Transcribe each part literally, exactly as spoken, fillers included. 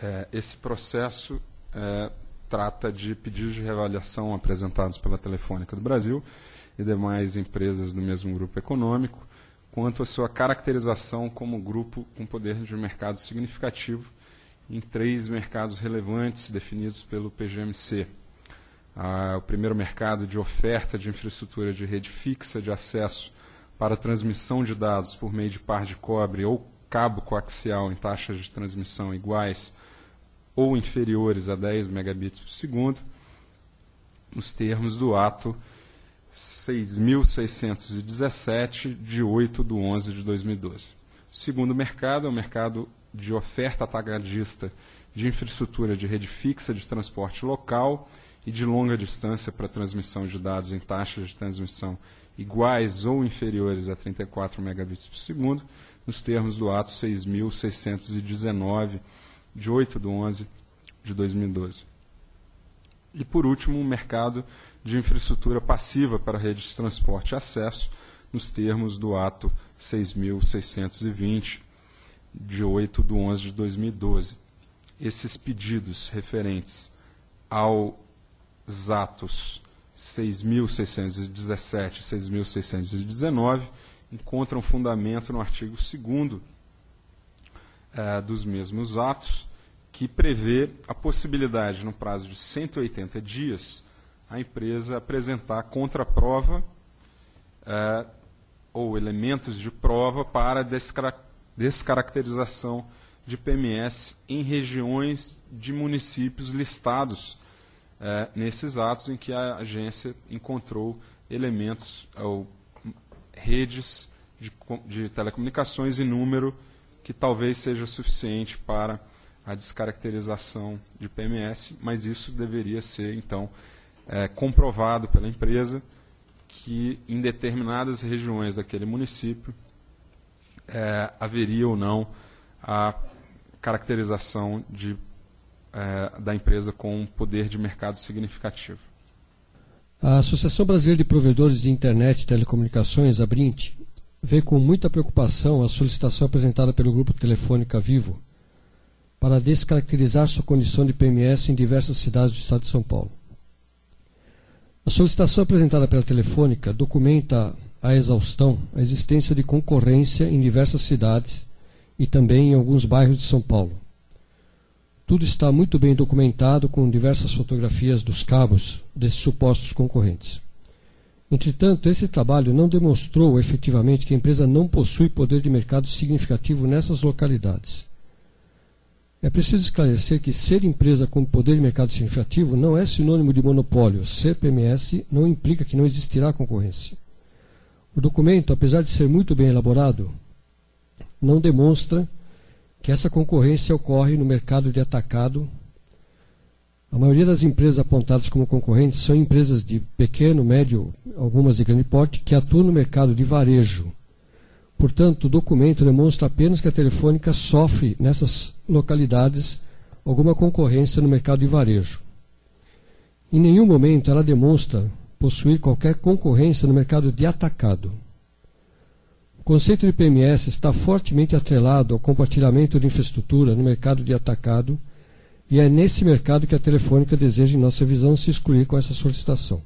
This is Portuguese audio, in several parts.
É, esse processo é, trata de pedidos de reavaliação apresentados pela Telefônica do Brasil e demais empresas do mesmo grupo econômico, quanto à sua caracterização como grupo com poder de mercado significativo em três mercados relevantes definidos pelo P G M C. Ah, o primeiro mercado de oferta de infraestrutura de rede fixa de acesso para transmissão de dados por meio de par de cobre ou cabo coaxial em taxas de transmissão iguais ou inferiores a dez megabits por segundo, nos termos do ato seis mil seiscentos e dezessete, de oito de onze de dois mil e doze. O segundo mercado é o mercado de oferta atacadista de infraestrutura de rede fixa de transporte local e de longa distância para transmissão de dados em taxas de transmissão iguais ou inferiores a trinta e quatro megabits por segundo, nos termos do ato seis mil seiscentos e dezenove, de oito de onze de dois mil e doze. E, por último, o mercado de infraestrutura passiva para redes de transporte e acesso, nos termos do ato seis mil seiscentos e vinte, de oito de onze de dois mil e doze. Esses pedidos referentes aos atos seis mil seiscentos e dezessete e seis mil seiscentos e dezenove encontram fundamento no artigo segundo eh, dos mesmos atos, que prevê a possibilidade, no prazo de cento e oitenta dias, a empresa apresentar contraprova eh, ou elementos de prova para descara descaracterização de P M S em regiões de municípios listados eh, nesses atos em que a agência encontrou elementos ou redes de, de telecomunicações em número que talvez seja suficiente para a descaracterização de P M S, mas isso deveria ser, então, é, comprovado pela empresa que em determinadas regiões daquele município é, haveria ou não a caracterização de, é, da empresa com um poder de mercado significativo. A Associação Brasileira de Provedores de Internet e Telecomunicações, a Brint, vê com muita preocupação a solicitação apresentada pelo Grupo Telefônica Vivo para descaracterizar sua condição de P M S em diversas cidades do Estado de São Paulo. A solicitação apresentada pela Telefônica documenta a exaustão a existência de concorrência em diversas cidades e também em alguns bairros de São Paulo. Tudo está muito bem documentado com diversas fotografias dos cabos desses supostos concorrentes. Entretanto, esse trabalho não demonstrou efetivamente que a empresa não possui poder de mercado significativo nessas localidades. É preciso esclarecer que ser empresa com poder de mercado significativo não é sinônimo de monopólio. Ser P M S não implica que não existirá concorrência. O documento, apesar de ser muito bem elaborado, não demonstra que essa concorrência ocorre no mercado de atacado. A maioria das empresas apontadas como concorrentes são empresas de pequeno, médio, algumas de grande porte, que atuam no mercado de varejo. Portanto, o documento demonstra apenas que a Telefônica sofre, nessas localidades, alguma concorrência no mercado de varejo. Em nenhum momento ela demonstra possuir qualquer concorrência no mercado de atacado. O conceito de P M S está fortemente atrelado ao compartilhamento de infraestrutura no mercado de atacado, e é nesse mercado que a Telefônica deseja, em nossa visão, se excluir com essa solicitação.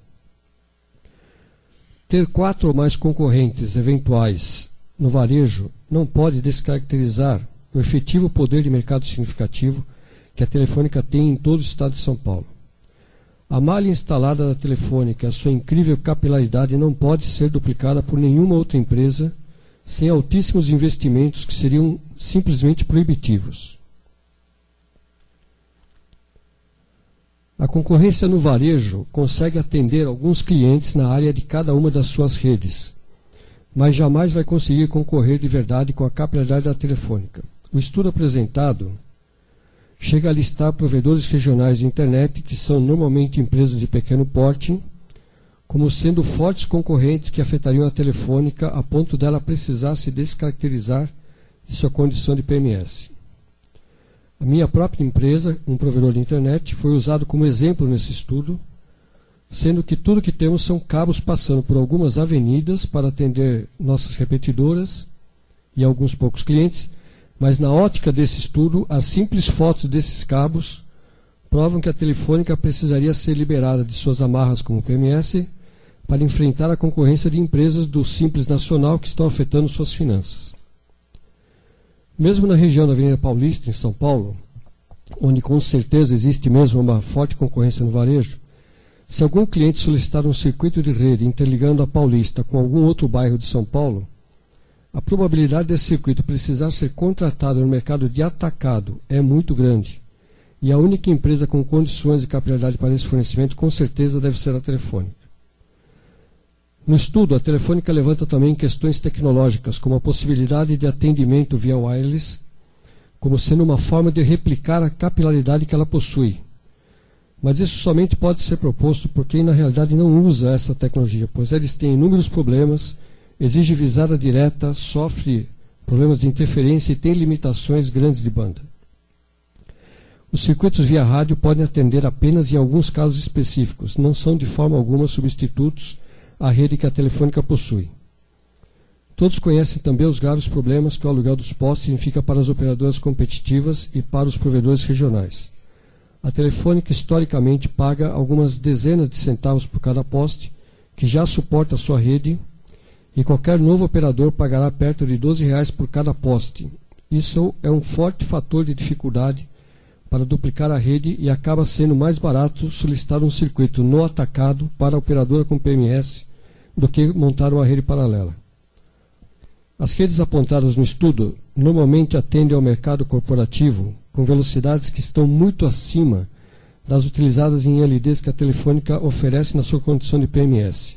Ter quatro ou mais concorrentes eventuais no varejo não pode descaracterizar o efetivo poder de mercado significativo que a Telefônica tem em todo o estado de São Paulo. A malha instalada da Telefônica e a sua incrível capilaridade não pode ser duplicada por nenhuma outra empresa sem altíssimos investimentos que seriam simplesmente proibitivos. A concorrência no varejo consegue atender alguns clientes na área de cada uma das suas redes, mas jamais vai conseguir concorrer de verdade com a capilaridade da Telefônica. O estudo apresentado chega a listar provedores regionais de internet, que são normalmente empresas de pequeno porte, como sendo fortes concorrentes que afetariam a Telefônica a ponto dela precisar se descaracterizar de sua condição de P M S. A minha própria empresa, um provedor de internet, foi usado como exemplo nesse estudo, sendo que tudo que temos são cabos passando por algumas avenidas para atender nossas repetidoras e alguns poucos clientes, mas na ótica desse estudo, as simples fotos desses cabos provam que a Telefônica precisaria ser liberada de suas amarras como P M S para enfrentar a concorrência de empresas do Simples Nacional que estão afetando suas finanças. Mesmo na região da Avenida Paulista, em São Paulo, onde com certeza existe mesmo uma forte concorrência no varejo, se algum cliente solicitar um circuito de rede interligando a Paulista com algum outro bairro de São Paulo, a probabilidade desse circuito precisar ser contratado no mercado de atacado é muito grande, e a única empresa com condições e capilaridade para esse fornecimento com certeza deve ser a Telefônica. No estudo, a Telefônica levanta também questões tecnológicas, como a possibilidade de atendimento via wireless, como sendo uma forma de replicar a capilaridade que ela possui. Mas isso somente pode ser proposto por quem na realidade não usa essa tecnologia, pois eles têm inúmeros problemas, exige visada direta, sofre problemas de interferência e tem limitações grandes de banda. Os circuitos via rádio podem atender apenas em alguns casos específicos, não são de forma alguma substitutos à rede que a Telefônica possui. Todos conhecem também os graves problemas que o aluguel dos postes significa para as operadoras competitivas e para os provedores regionais. A Telefônica historicamente paga algumas dezenas de centavos por cada poste, que já suporta a sua rede, e qualquer novo operador pagará perto de doze reais por cada poste. Isso é um forte fator de dificuldade para duplicar a rede e acaba sendo mais barato solicitar um circuito no atacado para a operadora com P M S do que montar uma rede paralela. As redes apontadas no estudo normalmente atendem ao mercado corporativo com velocidades que estão muito acima das utilizadas em L Ds que a Telefônica oferece na sua condição de P M S.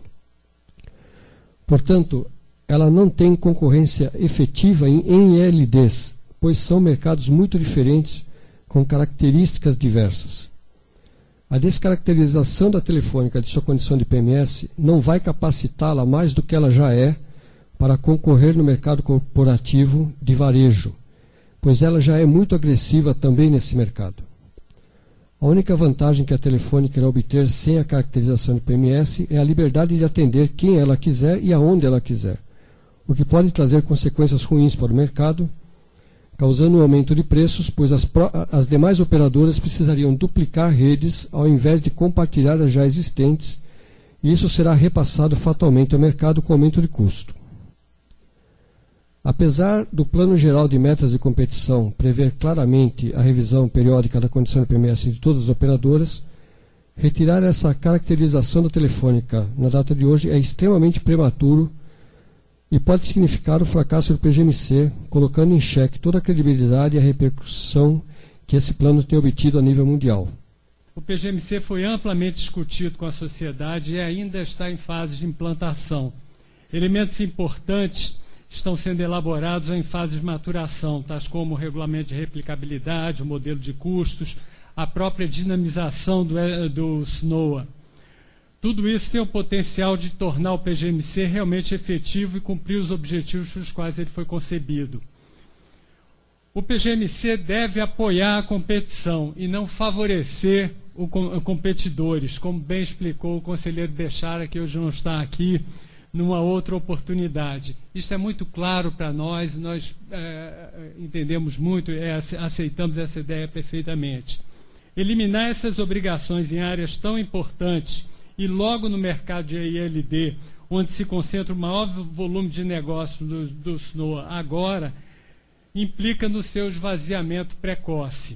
Portanto, ela não tem concorrência efetiva em, em L Ds, pois são mercados muito diferentes com características diversas. A descaracterização da Telefônica de sua condição de P M S não vai capacitá-la mais do que ela já é para concorrer no mercado corporativo de varejo, pois ela já é muito agressiva também nesse mercado. A única vantagem que a Telefônica irá obter sem a caracterização de P M S é a liberdade de atender quem ela quiser e aonde ela quiser, o que pode trazer consequências ruins para o mercado, causando um aumento de preços, pois as, pro, as demais operadoras precisariam duplicar redes ao invés de compartilhar as já existentes, e isso será repassado fatalmente ao mercado com aumento de custo. Apesar do Plano Geral de Metas de Competição prever claramente a revisão periódica da condição de P M S de todas as operadoras, retirar essa caracterização da Telefônica na data de hoje é extremamente prematuro e pode significar o fracasso do P G M C, colocando em xeque toda a credibilidade e a repercussão que esse plano tem obtido a nível mundial. O P G M C foi amplamente discutido com a sociedade e ainda está em fase de implantação. Elementos importantes estão sendo elaborados em fase de maturação, tais como o regulamento de replicabilidade, o modelo de custos, a própria dinamização do, do S N O A. Tudo isso tem o potencial de tornar o P G M C realmente efetivo e cumprir os objetivos para os quais ele foi concebido. O P G M C deve apoiar a competição e não favorecer os competidores, como bem explicou o conselheiro Bechara, que hoje não está aqui, numa outra oportunidade. Isto é muito claro para nós, nós é, entendemos muito, é, aceitamos essa ideia perfeitamente. Eliminar essas obrigações em áreas tão importantes e logo no mercado de I L D, onde se concentra o maior volume de negócios do, do S N O A agora, implica no seu esvaziamento precoce.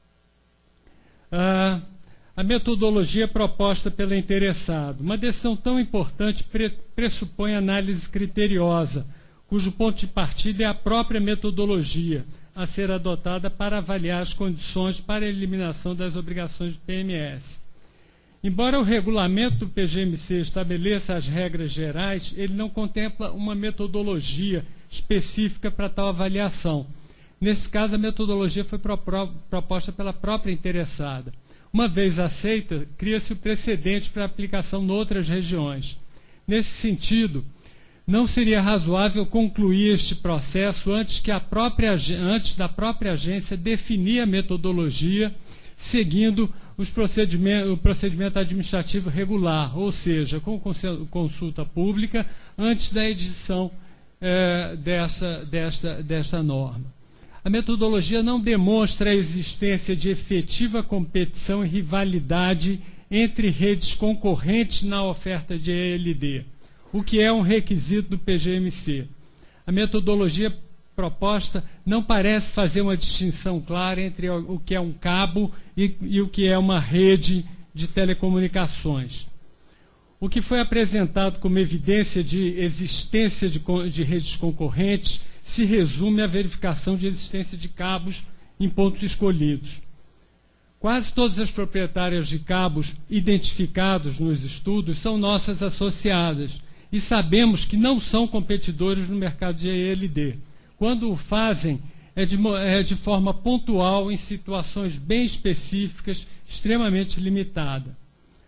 Ah, a metodologia proposta pelo interessado. Uma decisão tão importante pre pressupõe análise criteriosa, cujo ponto de partida é a própria metodologia a ser adotada para avaliar as condições para a eliminação das obrigações de P M S. Embora o regulamento do P G M C estabeleça as regras gerais, ele não contempla uma metodologia específica para tal avaliação. Nesse caso, a metodologia foi pro proposta pela própria interessada. Uma vez aceita, cria-se o precedente para aplicação em outras regiões. Nesse sentido, não seria razoável concluir este processo antes, que a própria, antes da própria agência definir a metodologia, seguindo os procedimentos, o procedimento administrativo regular, ou seja, com consulta pública, antes da edição eh, dessa, dessa, dessa norma. a metodologia não demonstra a existência de efetiva competição e rivalidade entre redes concorrentes na oferta de E L D, o que é um requisito do P G M C. A metodologia proposta não parece fazer uma distinção clara entre o que é um cabo e, e o que é uma rede de telecomunicações. O que foi apresentado como evidência de existência de, de redes concorrentes se resume à verificação de existência de cabos em pontos escolhidos. Quase todas as proprietárias de cabos identificados nos estudos são nossas associadas e sabemos que não são competidores no mercado de E L D. Quando o fazem, é de, é de forma pontual, em situações bem específicas, extremamente limitada.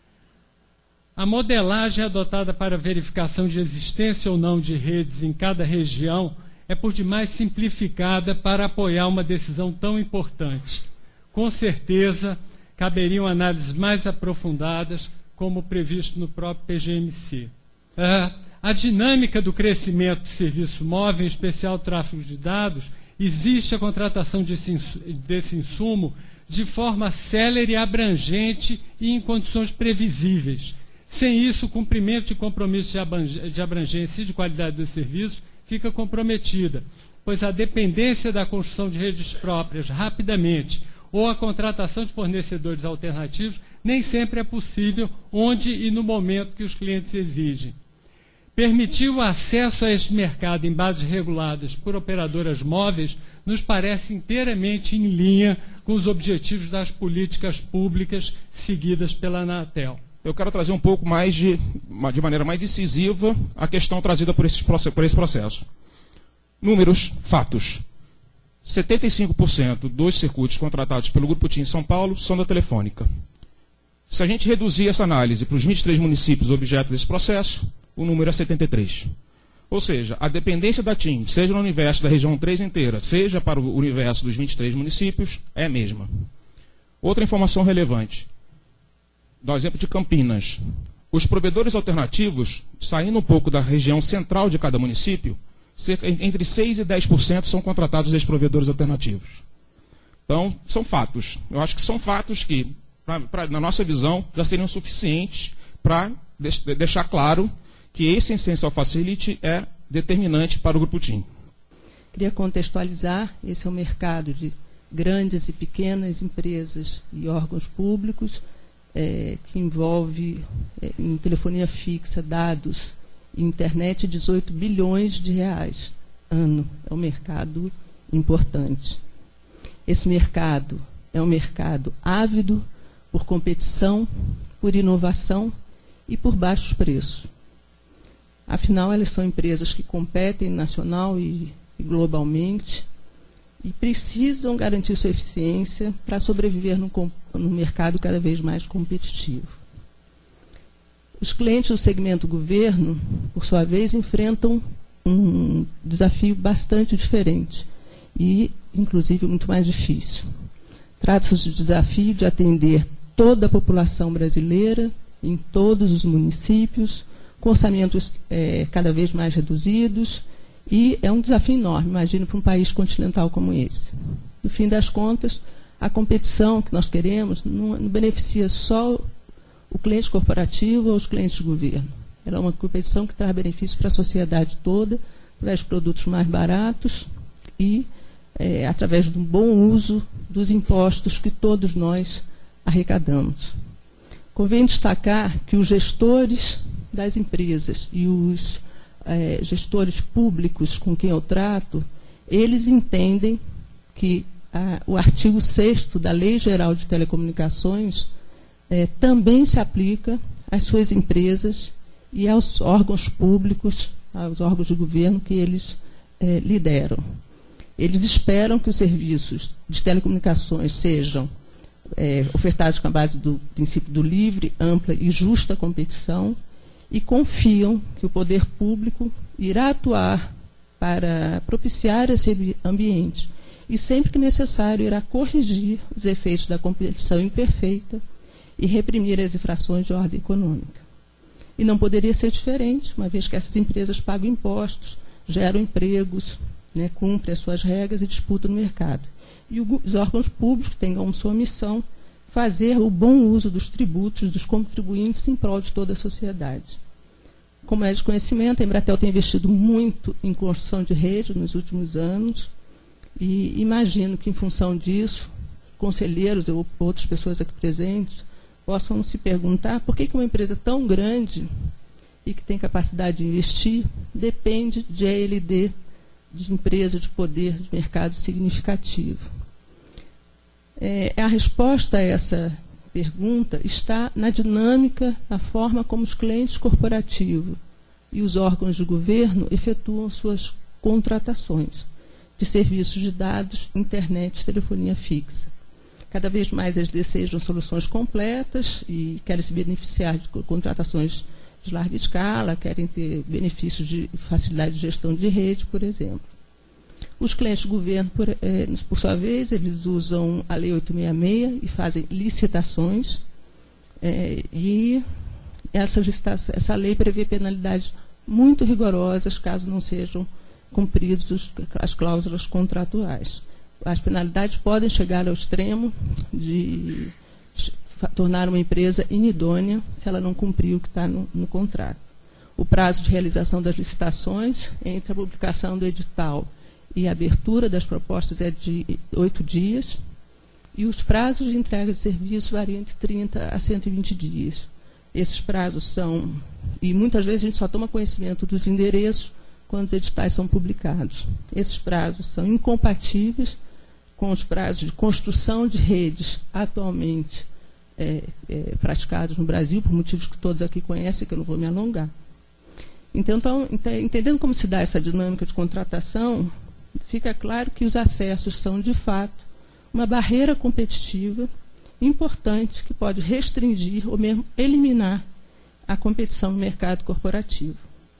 A modelagem adotada para a verificação de existência ou não de redes em cada região é por demais simplificada para apoiar uma decisão tão importante. Com certeza, caberiam análises mais aprofundadas, como previsto no próprio P G M C. Uh, a dinâmica do crescimento do serviço móvel, em especial o tráfego de dados, existe a contratação desse, desse insumo de forma célere, abrangente e em condições previsíveis. Sem isso, o cumprimento de compromissos de abrangência e de qualidade do serviço fica comprometida, pois a dependência da construção de redes próprias rapidamente ou a contratação de fornecedores alternativos nem sempre é possível onde e no momento que os clientes exigem. Permitir o acesso a este mercado em bases reguladas por operadoras móveis nos parece inteiramente em linha com os objetivos das políticas públicas seguidas pela Anatel. Eu quero trazer um pouco mais, de, de maneira mais incisiva, a questão trazida por esse, por esse processo. Números, fatos. setenta e cinco por cento dos circuitos contratados pelo Grupo TIM em São Paulo são da Telefônica. Se a gente reduzir essa análise para os vinte e três municípios objeto desse processo, o número é setenta e três. Ou seja, a dependência da TIM, seja no universo da região três inteira, seja para o universo dos vinte e três municípios, é a mesma. Outra informação relevante. Dá o exemplo de Campinas. Os provedores alternativos, saindo um pouco da região central de cada município, cerca, entre seis e dez por cento são contratados desses provedores alternativos. Então, são fatos. Eu acho que são fatos que, pra, pra, na nossa visão, já seriam suficientes para de, deixar claro que esse Essential Facility é determinante para o Grupo TIM. Queria contextualizar, esse é o mercado de grandes e pequenas empresas e órgãos públicos, é, que envolve é, em telefonia fixa, dados e internet, dezoito bilhões de reais ano. É um mercado importante. Esse mercado é um mercado ávido por competição, por inovação e por baixos preços. Afinal, elas são empresas que competem nacional e, e globalmente e precisam garantir sua eficiência para sobreviver no, no mercado cada vez mais competitivo. Os clientes do segmento governo, por sua vez, enfrentam um desafio bastante diferente e, inclusive, muito mais difícil. Trata-se do desafio de atender toda a população brasileira, em todos os municípios, com orçamentos é, cada vez mais reduzidos, e é um desafio enorme, imagino, para um país continental como esse. No fim das contas, a competição que nós queremos não, não beneficia só o cliente corporativo ou os clientes de governo. Ela é uma competição que traz benefício para a sociedade toda, traz produtos mais baratos e é, através de um bom uso dos impostos que todos nós arrecadamos. Convém destacar que os gestores das empresas e os é, gestores públicos com quem eu trato, eles entendem que a, o artigo sexto da Lei Geral de Telecomunicações é, também se aplica às suas empresas e aos órgãos públicos, aos órgãos de governo que eles é, lideram. Eles esperam que os serviços de telecomunicações sejam é, ofertados com a base do princípio do livre, ampla e justa competição e confiam que o poder público irá atuar para propiciar esse ambiente e, sempre que necessário, irá corrigir os efeitos da competição imperfeita e reprimir as infrações de ordem econômica. E não poderia ser diferente, uma vez que essas empresas pagam impostos, geram empregos, né, cumprem as suas regras e disputam no mercado. E o, os órgãos públicos têm como sua missão fazer o bom uso dos tributos dos contribuintes em prol de toda a sociedade. Como é de conhecimento, a Embratel tem investido muito em construção de rede nos últimos anos e imagino que, em função disso, conselheiros ou outras pessoas aqui presentes possam se perguntar por que, que uma empresa tão grande e que tem capacidade de investir depende de A L D, de empresa de poder de mercado significativo. É, a resposta a essa pergunta está na dinâmica, na forma como os clientes corporativos e os órgãos de governo efetuam suas contratações de serviços de dados, internet e telefonia fixa. Cada vez mais eles desejam soluções completas e querem se beneficiar de contratações de larga escala, querem ter benefícios de facilidade de gestão de rede, por exemplo. Os clientes do governo, por, eh, por sua vez, eles usam a Lei oitocentos e sessenta e seis e fazem licitações, eh, e essa, essa lei prevê penalidades muito rigorosas caso não sejam cumpridas as cláusulas contratuais. As penalidades podem chegar ao extremo de tornar uma empresa inidônea se ela não cumprir o que está no, no contrato. O prazo de realização das licitações entre a publicação do edital e a abertura das propostas é de oito dias, e os prazos de entrega de serviço variam entre trinta a cento e vinte dias. Esses prazos são, e muitas vezes a gente só toma conhecimento dos endereços quando os editais são publicados. Esses prazos são incompatíveis com os prazos de construção de redes atualmente é, é, praticados no Brasil, por motivos que todos aqui conhecem, que eu não vou me alongar. Então, então, entendendo como se dá essa dinâmica de contratação, fica claro que os acessos são, de fato, uma barreira competitiva importante que pode restringir ou mesmo eliminar a competição no mercado corporativo.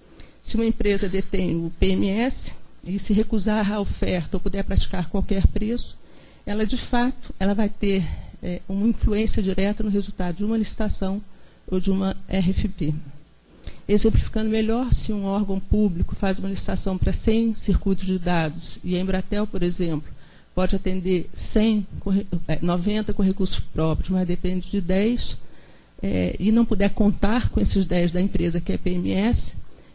Se uma empresa detém o P M S e se recusar a oferta ou puder praticar qualquer preço, ela, de fato, ela vai ter é, uma influência direta no resultado de uma licitação ou de uma R F P. Exemplificando melhor, se um órgão público faz uma licitação para cem circuitos de dados e a Embratel, por exemplo, pode atender cem, noventa com recursos próprios, mas depende de dez, é, e não puder contar com esses dez da empresa que é P M S,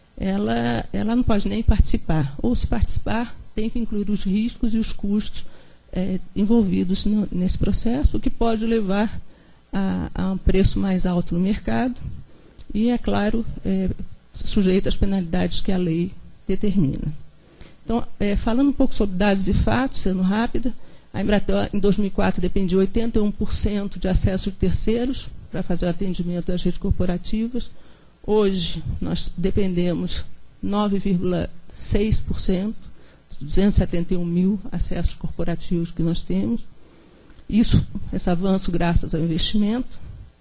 ela, ela não pode nem participar. Ou, se participar, tem que incluir os riscos e os custos é, envolvidos no, nesse processo, o que pode levar a, a um preço mais alto no mercado e, é claro, é, sujeito às penalidades que a lei determina. Então, é, falando um pouco sobre dados e fatos, sendo rápida, a Embratel, em dois mil e quatro, dependia oitenta e um por cento de acesso de terceiros para fazer o atendimento das redes corporativas. Hoje, nós dependemos nove vírgula seis por cento, duzentos e setenta e um mil acessos corporativos que nós temos. Isso, esse avanço graças ao investimento.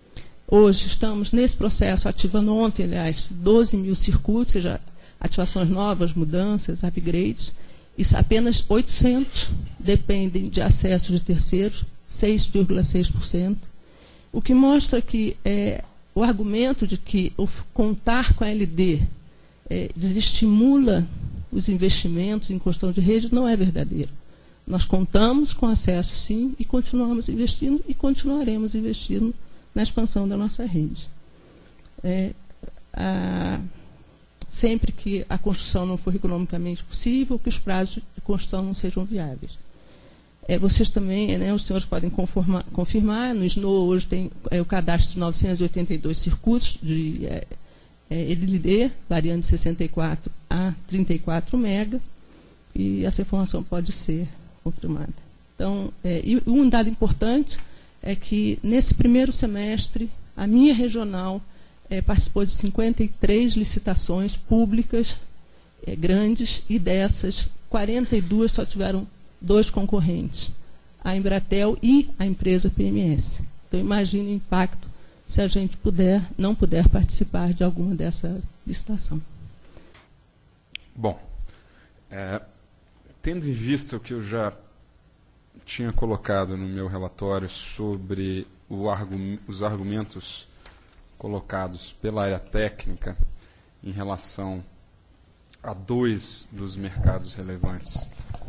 Hoje, estamos nesse processo, ativando ontem, aliás, doze mil circuitos, ou seja, ativações novas, mudanças, upgrades. Isso, apenas oitocentos dependem de acessos de terceiros, seis vírgula seis por cento. O que mostra que é, o argumento de que o contar com a L D é, desestimula os investimentos em construção de rede não é verdadeiro. Nós contamos com acesso, sim, e continuamos investindo e continuaremos investindo na expansão da nossa rede. É, a, sempre que a construção não for economicamente possível, que os prazos de construção não sejam viáveis. É, vocês também, né, os senhores podem conformar, confirmar, no Snow hoje tem é, o cadastro de novecentos e oitenta e dois circuitos de é, é, L D, variando de sessenta e quatro a trinta e quatro mega, e essa informação pode ser confirmada. Então, é, e um dado importante é que, nesse primeiro semestre, a minha regional é, participou de cinquenta e três licitações públicas é, grandes, e dessas, quarenta e duas só tiveram dois concorrentes, a Embratel e a empresa P M S. Então, imagine o impacto se a gente puder, não puder participar de alguma dessa licitação. Bom, é, tendo em vista o que eu já tinha colocado no meu relatório sobre o argum, os argumentos colocados pela área técnica em relação a dois dos mercados relevantes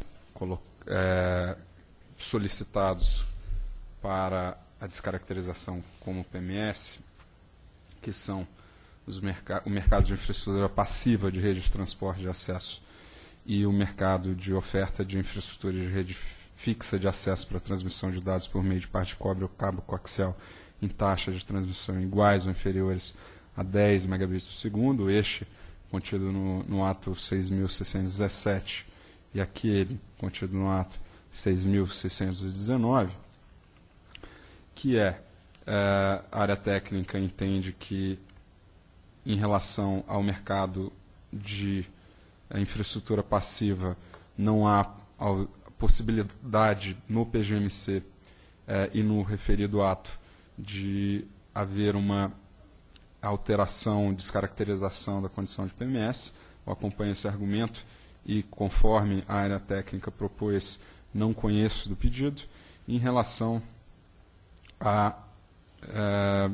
é, solicitados para a descaracterização como P M S, que são os merc- o mercado de infraestrutura passiva de rede de transporte de acesso e o mercado de oferta de infraestrutura de rede fixa de acesso para transmissão de dados por meio de parte de cobre ou cabo coaxial em taxas de transmissão iguais ou inferiores a dez megabits por segundo, este contido no, no ato seis mil seiscentos e dezessete e aquele contido no ato seis mil seiscentos e dezenove, que é, é a área técnica entende que, em relação ao mercado de é, infraestrutura passiva, não há a possibilidade no P G M C é, e no referido ato de haver uma alteração, descaracterização da condição de P M S. Eu acompanho esse argumento e, conforme a área técnica propôs, não conheço do pedido. Em relação a é,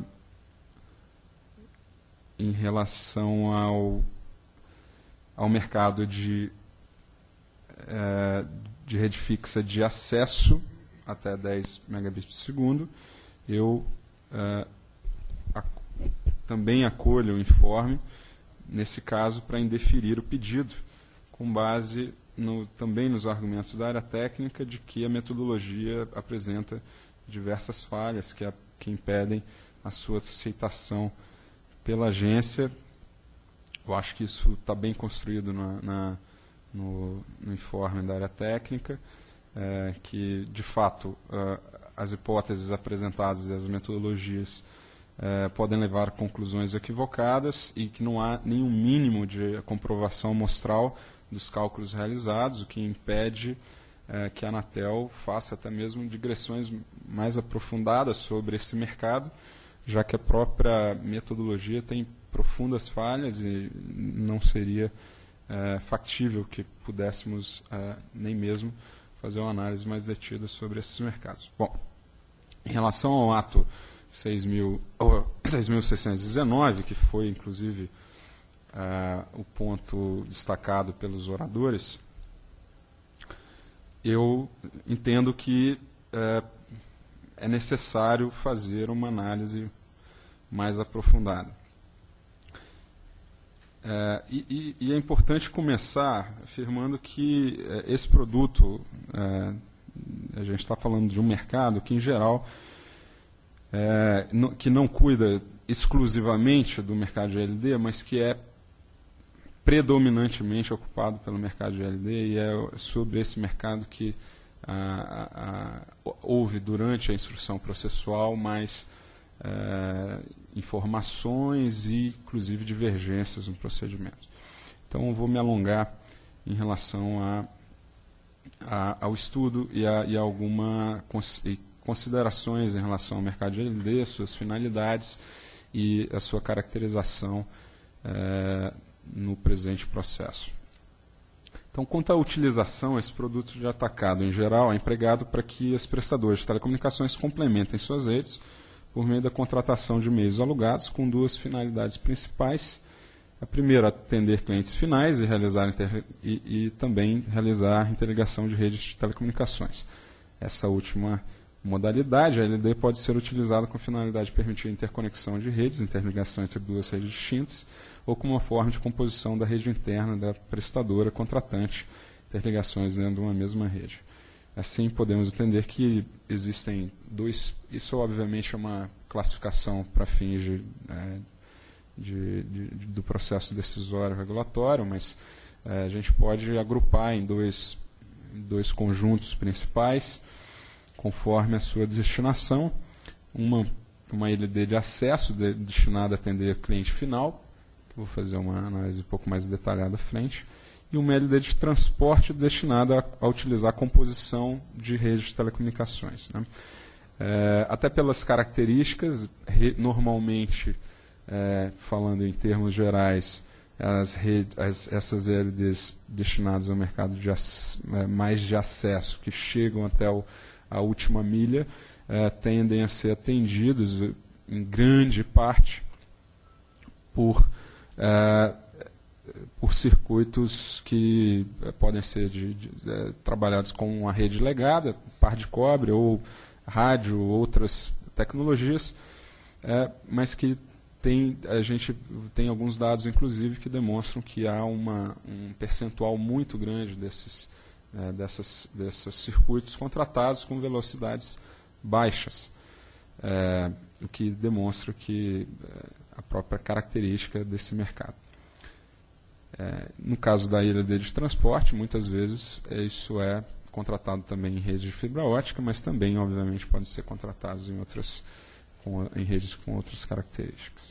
em relação ao, ao mercado de, é, de rede fixa de acesso até dez megabits por segundo, eu é, a, também acolho o informe, nesse caso, para indeferir o pedido, com base no, também nos argumentos da área técnica de que a metodologia apresenta diversas falhas que, a, que impedem a sua aceitação pela agência. Eu acho que isso está bem construído na, na, no, no informe da área técnica, é, que, de fato, uh, as hipóteses apresentadas e as metodologias é, podem levar a conclusões equivocadas e que não há nenhum mínimo de comprovação mostral dos cálculos realizados, o que impede é, que a Anatel faça até mesmo digressões mais aprofundadas sobre esse mercado, já que a própria metodologia tem profundas falhas e não seria é, factível que pudéssemos é, nem mesmo fazer uma análise mais detida sobre esses mercados. Bom, em relação ao ato seis mil seiscentos e dezenove, que foi, inclusive, é, o ponto destacado pelos oradores, eu entendo que é, é necessário fazer uma análise mais aprofundada. É, e, e é importante começar afirmando que é, esse produto, é, a gente está falando de um mercado que, em geral, é, no, que não cuida exclusivamente do mercado de L D, mas que é predominantemente ocupado pelo mercado de L D, e é sobre esse mercado que a, a, a, houve durante a instrução processual mais é, informações e, inclusive, divergências no procedimento. Então, eu vou me alongar em relação a, a, ao estudo e a, e a algumas considerações em relação ao mercado de L D, suas finalidades e a sua caracterização é, no presente processo. Então, quanto à utilização, esse produto de atacado, em geral, é empregado para que as prestadoras de telecomunicações complementem suas redes por meio da contratação de meios alugados com duas finalidades principais. A primeira, atender clientes finais e, realizar inter... e, e também realizar interligação de redes de telecomunicações. Essa última modalidade, a L D, pode ser utilizada com a finalidade de permitir interconexão de redes, interligação entre duas redes distintas, ou como uma forma de composição da rede interna da prestadora contratante, interligações dentro de uma mesma rede. Assim, podemos entender que existem dois... Isso, obviamente, é uma classificação para fins de, é, de, de, do processo decisório regulatório, mas é, a gente pode agrupar em dois, dois conjuntos principais, conforme a sua destinação. Uma, uma L D de acesso de, destinada a atender o cliente final, que vou fazer uma análise um pouco mais detalhada à frente, e uma L D de transporte destinada a, a utilizar a composição de redes de telecomunicações. Né? É, até pelas características, re, normalmente, é, falando em termos gerais, as redes, as, essas L Ds destinadas ao mercado de, é, mais de acesso, que chegam até o, a última milha, é, tendem a ser atendidos, em grande parte, por... É, por circuitos que é, podem ser de, de, é, trabalhados com uma rede legada, par de cobre ou rádio, outras tecnologias, é, mas que tem, a gente tem alguns dados, inclusive, que demonstram que há uma, um percentual muito grande desses, é, dessas, desses circuitos contratados com velocidades baixas, é, o que demonstra que é, a própria característica desse mercado. É, no caso da I L D de transporte, muitas vezes é, isso é contratado também em rede de fibra ótica, mas também, obviamente, pode ser contratado em, outras, com, em redes com outras características.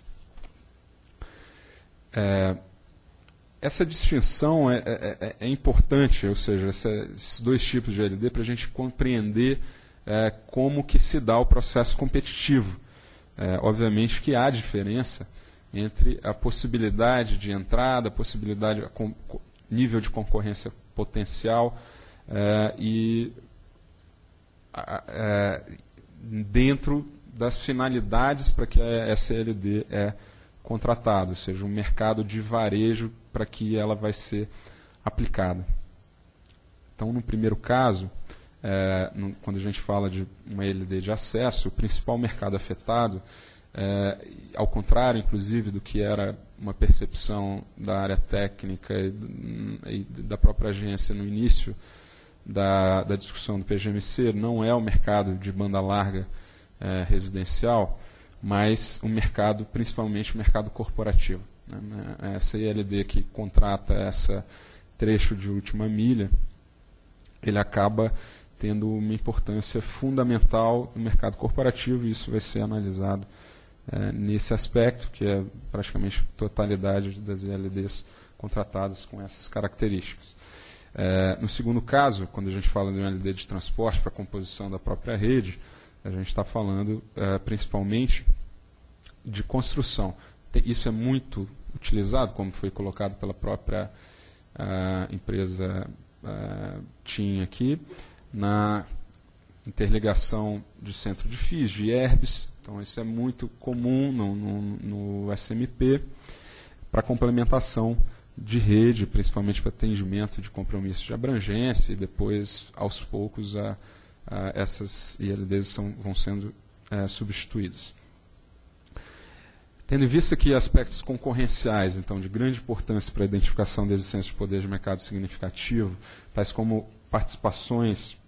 É, essa distinção é, é, é importante, ou seja, essa, esses dois tipos de I L D, para a gente compreender é, como que se dá o processo competitivo. É, obviamente que há diferença entre a possibilidade de entrada, a possibilidade, a com, nível de concorrência potencial é, e a, é, dentro das finalidades para que a S L D é contratada, ou seja, um mercado de varejo para que ela vai ser aplicada. Então, no primeiro caso, é, no, quando a gente fala de uma I L D de acesso, o principal mercado afetado, É, ao contrário, inclusive, do que era uma percepção da área técnica e, e da própria agência no início da, da discussão do P G M C, não é o mercado de banda larga é, residencial, mas o mercado, principalmente o mercado corporativo. Né? Essa I L D que contrata esse trecho de última milha, ele acaba tendo uma importância fundamental no mercado corporativo, e isso vai ser analisado É, nesse aspecto, que é praticamente a totalidade das I L Ds contratadas com essas características. É, no segundo caso, quando a gente fala de uma I L D de transporte para a composição da própria rede, a gente está falando é, principalmente de construção. Tem, isso é muito utilizado, como foi colocado pela própria a, empresa a, TIM aqui, na interligação de centro de F I S, de I R B S. Então, isso é muito comum no, no, no S M P para complementação de rede, principalmente para atendimento de compromissos de abrangência, e depois, aos poucos, a, a, essas I L Ds são, vão sendo é, substituídas. Tendo em vista que aspectos concorrenciais, então, de grande importância para a identificação da existência de poder de mercado significativo, tais como participações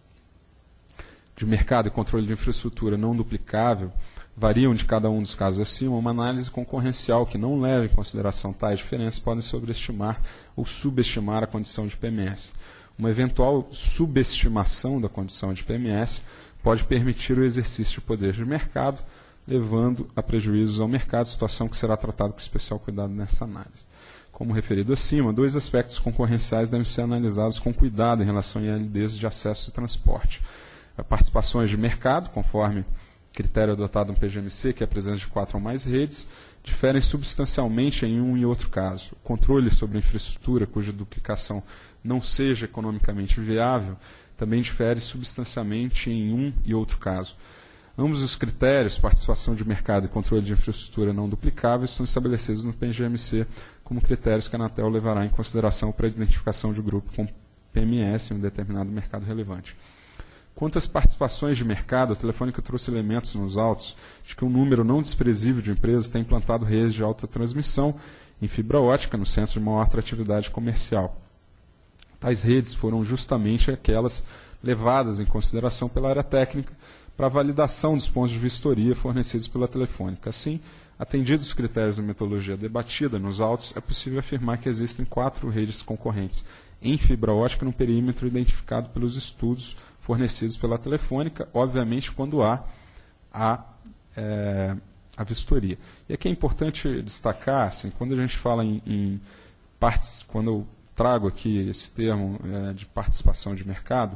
de mercado e controle de infraestrutura não duplicável, variam de cada um dos casos acima, uma análise concorrencial que não leva em consideração tais diferenças podem sobreestimar ou subestimar a condição de P M S. Uma eventual subestimação da condição de P M S pode permitir o exercício de poder de mercado, levando a prejuízos ao mercado, situação que será tratada com especial cuidado nessa análise. Como referido acima, dois aspectos concorrenciais devem ser analisados com cuidado em relação a I L Ds de acesso e transporte. Participações de mercado, conforme critério adotado no P G M C, que é a presença de quatro ou mais redes, diferem substancialmente em um e outro caso. O controle sobre a infraestrutura, cuja duplicação não seja economicamente viável, também difere substancialmente em um e outro caso. Ambos os critérios, participação de mercado e controle de infraestrutura não duplicáveis, são estabelecidos no P G M C como critérios que a Anatel levará em consideração para a identificação de grupo com P M S em um determinado mercado relevante. Quanto às participações de mercado, a Telefônica trouxe elementos nos autos de que um número não desprezível de empresas tem implantado redes de alta transmissão em fibra ótica no centro de maior atratividade comercial. Tais redes foram justamente aquelas levadas em consideração pela área técnica para a validação dos pontos de vistoria fornecidos pela Telefônica. Assim, atendidos os critérios da metodologia debatida nos autos, é possível afirmar que existem quatro redes concorrentes em fibra ótica no perímetro identificado pelos estudos fornecidos pela Telefônica, obviamente quando há a, é, a vistoria. E aqui é importante destacar, assim, quando a gente fala em, em partes, quando eu trago aqui esse termo é, de participação de mercado,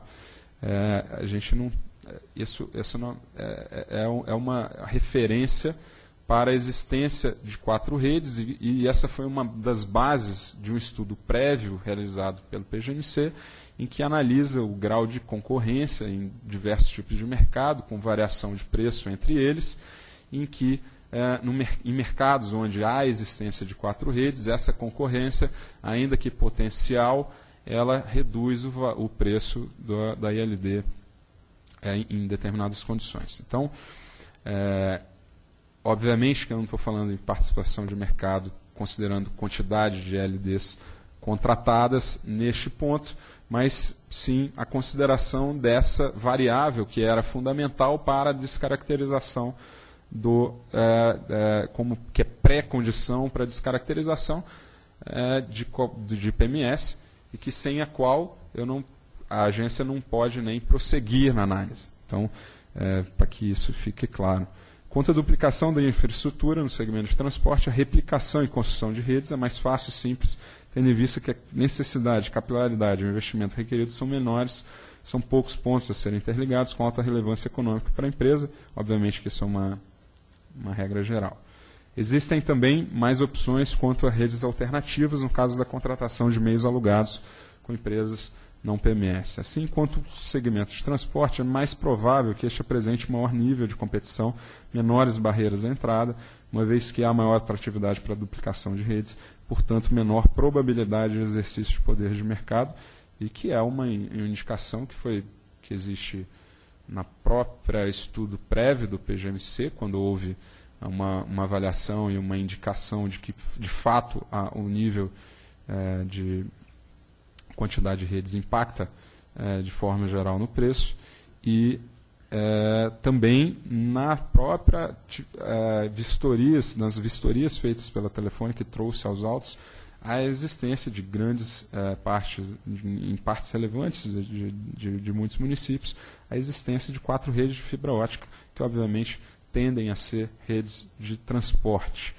é, a gente não, isso, isso não é, é, é uma referência para a existência de quatro redes, e, e essa foi uma das bases de um estudo prévio realizado pelo P G M C, em que analisa o grau de concorrência em diversos tipos de mercado, com variação de preço entre eles, em que é, no, em mercados onde há a existência de quatro redes, essa concorrência, ainda que potencial, ela reduz o, o preço do, da I L D é, em, em determinadas condições. Então, é, obviamente que eu não estou falando em participação de mercado, considerando quantidade de I L Ds contratadas neste ponto, mas sim a consideração dessa variável que era fundamental para a descaracterização do, é, é, como que é pré-condição para a descaracterização é, de, de I P M S e que sem a qual eu não, a agência não pode nem prosseguir na análise. Então, é, para que isso fique claro. Quanto à duplicação da infraestrutura no segmento de transporte, a replicação e construção de redes é mais fácil e simples, tendo em vista que a necessidade, capilaridade e o investimento requerido são menores, são poucos pontos a serem interligados com alta relevância econômica para a empresa. Obviamente que isso é uma, uma regra geral. Existem também mais opções quanto a redes alternativas no caso da contratação de meios alugados com empresas não P M S. Assim, quanto o segmento de transporte, é mais provável que este apresente maior nível de competição, menores barreiras à entrada, uma vez que há maior atratividade para a duplicação de redes, portanto, menor probabilidade de exercício de poder de mercado, e que é uma indicação que, foi, que existe na própria estudo prévio do P G M C, quando houve uma, uma avaliação e uma indicação de que, de fato, o um nível é, de quantidade de redes impacta é, de forma geral no preço, e é, também na própria é, vistorias, nas vistorias feitas pela Telefônica, que trouxe aos autos a existência de grandes é, partes, de, em partes relevantes de, de, de muitos municípios, a existência de quatro redes de fibra ótica, que obviamente tendem a ser redes de transporte.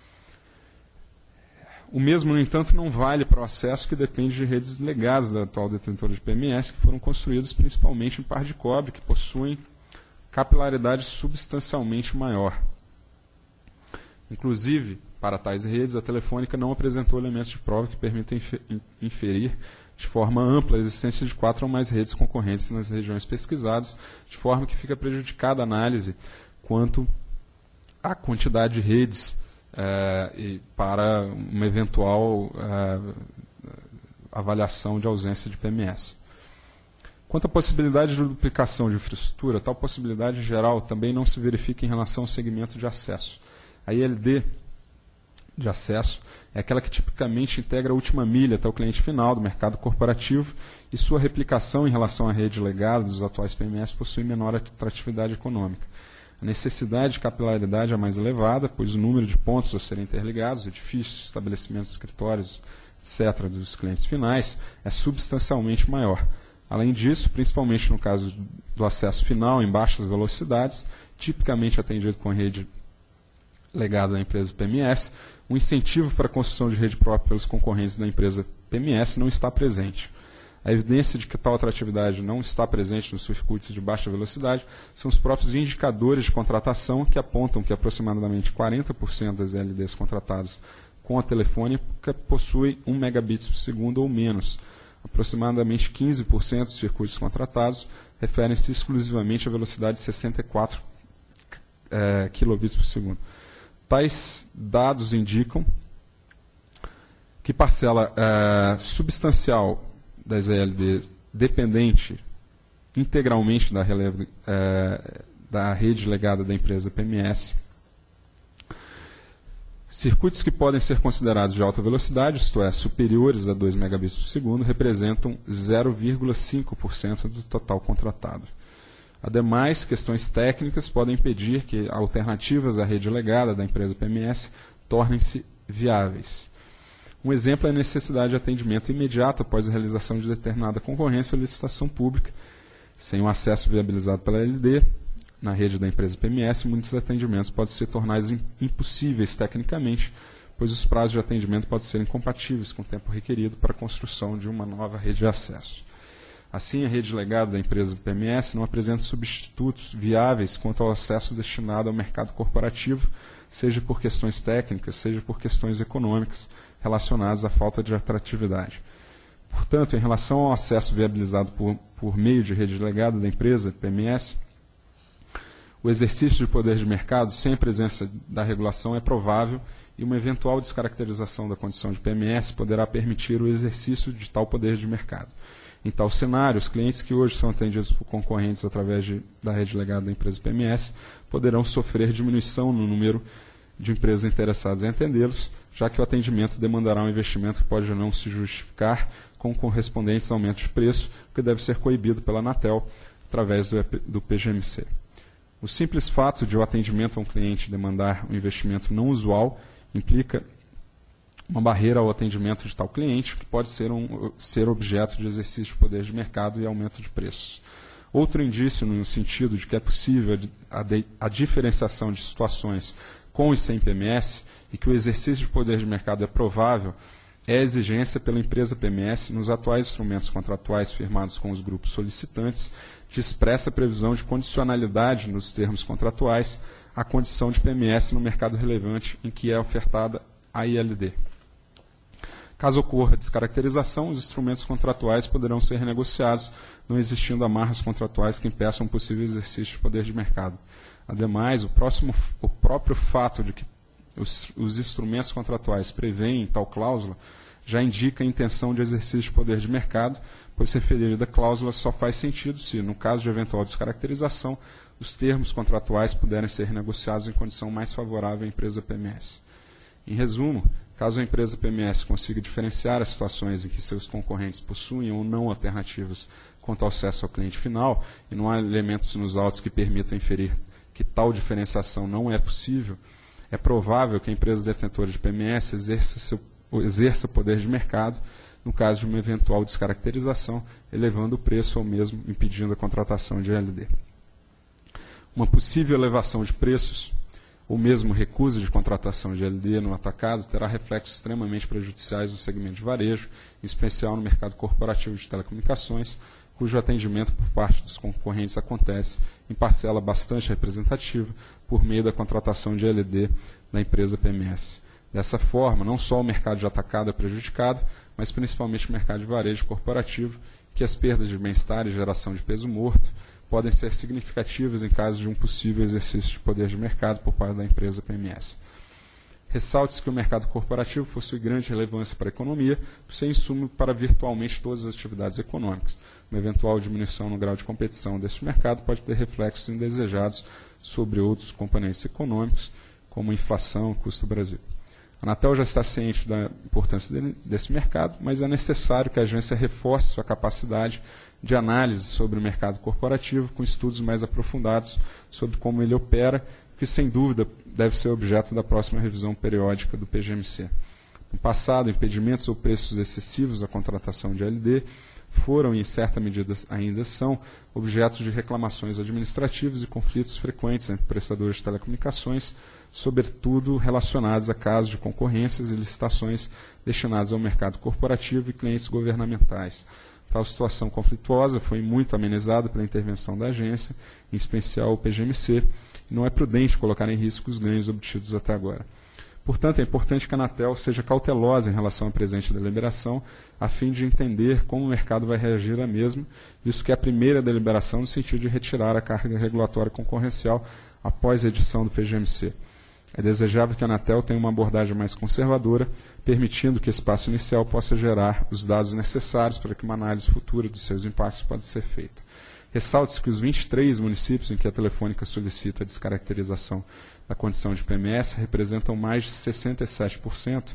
O mesmo, no entanto, não vale para o acesso, que depende de redes legadas da atual detentora de P M S, que foram construídas principalmente em par de cobre, que possuem capilaridade substancialmente maior. Inclusive, para tais redes, a Telefônica não apresentou elementos de prova que permitam inferir de forma ampla a existência de quatro ou mais redes concorrentes nas regiões pesquisadas, de forma que fica prejudicada a análise quanto à quantidade de redes É, e para uma eventual é, avaliação de ausência de P M S. Quanto à possibilidade de duplicação de infraestrutura, tal possibilidade em geral também não se verifica em relação ao segmento de acesso. A I L D de acesso é aquela que tipicamente integra a última milha até o cliente final do mercado corporativo, e sua replicação em relação à rede legada dos atuais P M S possui menor atratividade econômica. A necessidade de capilaridade é mais elevada, pois o número de pontos a serem interligados, edifícios, estabelecimentos, escritórios, etcétera, dos clientes finais, é substancialmente maior. Além disso, principalmente no caso do acesso final em baixas velocidades, tipicamente atendido com a rede legada da empresa P M S, o incentivo para a construção de rede própria pelos concorrentes da empresa P M S não está presente. A evidência de que tal atratividade não está presente nos circuitos de baixa velocidade são os próprios indicadores de contratação, que apontam que aproximadamente quarenta por cento das I L Ds contratadas com a Telefônica possuem um megabits por segundo ou menos. Aproximadamente quinze por cento dos circuitos contratados referem-se exclusivamente à velocidade de sessenta e quatro é, kilobits por segundo. Tais dados indicam que parcela é, substancial das I L Ds dependente integralmente da, rele, é, da rede legada da empresa P M S. Circuitos que podem ser considerados de alta velocidade, isto é, superiores a dois megabits por segundo, representam zero vírgula cinco por cento do total contratado. Ademais, questões técnicas podem impedir que alternativas à rede legada da empresa P M S tornem-se viáveis. Um exemplo é a necessidade de atendimento imediato após a realização de determinada concorrência ou licitação pública. Sem o acesso viabilizado pela L D, na rede da empresa P M S, muitos atendimentos podem se tornar impossíveis tecnicamente, pois os prazos de atendimento podem ser incompatíveis com o tempo requerido para a construção de uma nova rede de acesso. Assim, a rede legada da empresa P M S não apresenta substitutos viáveis quanto ao acesso destinado ao mercado corporativo, seja por questões técnicas, seja por questões econômicas, relacionadas à falta de atratividade. Portanto, em relação ao acesso viabilizado por, por meio de rede legada da empresa P M S, O exercício de poder de mercado sem a presença da regulação é provável e uma eventual descaracterização da condição de P M S poderá permitir o exercício de tal poder de mercado. Em tal cenário, os clientes que hoje são atendidos por concorrentes através de, da rede legada da empresa P M S poderão sofrer diminuição no número de empresas interessadas em atendê-los, já que o atendimento demandará um investimento que pode não se justificar com correspondentes aumentos de preço, que deve ser coibido pela Anatel através do, do P G M C. O simples fato de o atendimento a um cliente demandar um investimento não usual implica uma barreira ao atendimento de tal cliente, que pode ser, um, ser objeto de exercício de poder de mercado e aumento de preços. Outro indício no sentido de que é possível a, de, a diferenciação de situações com e sem P M S e que o exercício de poder de mercado é provável é a exigência pela empresa P M S, nos atuais instrumentos contratuais firmados com os grupos solicitantes, de expressa previsão de condicionalidade nos termos contratuais à condição de P M S no mercado relevante em que é ofertada a I L D. Caso ocorra descaracterização, os instrumentos contratuais poderão ser renegociados, não existindo amarras contratuais que impeçam um possível exercício de poder de mercado. Ademais, o, próximo, o próprio fato de que os, os instrumentos contratuais prevêem tal cláusula já indica a intenção de exercício de poder de mercado, pois referida cláusula só faz sentido se, no caso de eventual descaracterização, os termos contratuais puderem ser renegociados em condição mais favorável à empresa P M S. Em resumo, caso a empresa P M S consiga diferenciar as situações em que seus concorrentes possuem ou não alternativas quanto ao acesso ao cliente final, e não há elementos nos autos que permitam inferir que tal diferenciação não é possível, é provável que a empresa detentora de P M S exerça seu, exerça poder de mercado no caso de uma eventual descaracterização, elevando o preço ou mesmo impedindo a contratação de I L D. Uma possível elevação de preços ou mesmo recusa de contratação de I L D no atacado terá reflexos extremamente prejudiciais no segmento de varejo, em especial no mercado corporativo de telecomunicações, cujo atendimento por parte dos concorrentes acontece em parcela bastante representativa por meio da contratação de I L D da empresa P M S. Dessa forma, não só o mercado de atacado é prejudicado, mas principalmente o mercado de varejo corporativo, que as perdas de bem-estar e geração de peso morto podem ser significativas em caso de um possível exercício de poder de mercado por parte da empresa P M S. Ressalte-se que o mercado corporativo possui grande relevância para a economia, por ser insumo para virtualmente todas as atividades econômicas. Uma eventual diminuição no grau de competição deste mercado pode ter reflexos indesejados sobre outros componentes econômicos, como inflação e custo do Brasil. A Anatel já está ciente da importância desse mercado, mas é necessário que a agência reforce sua capacidade de análise sobre o mercado corporativo, com estudos mais aprofundados sobre como ele opera, que sem dúvida deve ser objeto da próxima revisão periódica do P G M C. No passado, impedimentos ou preços excessivos à contratação de I L D foram, e em certa medida ainda são, objetos de reclamações administrativas e conflitos frequentes entre prestadores de telecomunicações, sobretudo relacionados a casos de concorrências e licitações destinadas ao mercado corporativo e clientes governamentais. Tal situação conflituosa foi muito amenizada pela intervenção da agência, em especial o P G M C, e não é prudente colocar em risco os ganhos obtidos até agora. Portanto, é importante que a Anatel seja cautelosa em relação à presente deliberação, a fim de entender como o mercado vai reagir à mesma, visto que é a primeira deliberação no sentido de retirar a carga regulatória concorrencial após a edição do P G M C. É desejável que a Anatel tenha uma abordagem mais conservadora, permitindo que esse passo inicial possa gerar os dados necessários para que uma análise futura dos seus impactos possa ser feita. Ressalte-se que os vinte e três municípios em que a Telefônica solicita a descaracterização da condição de P M S representam mais de sessenta e sete por cento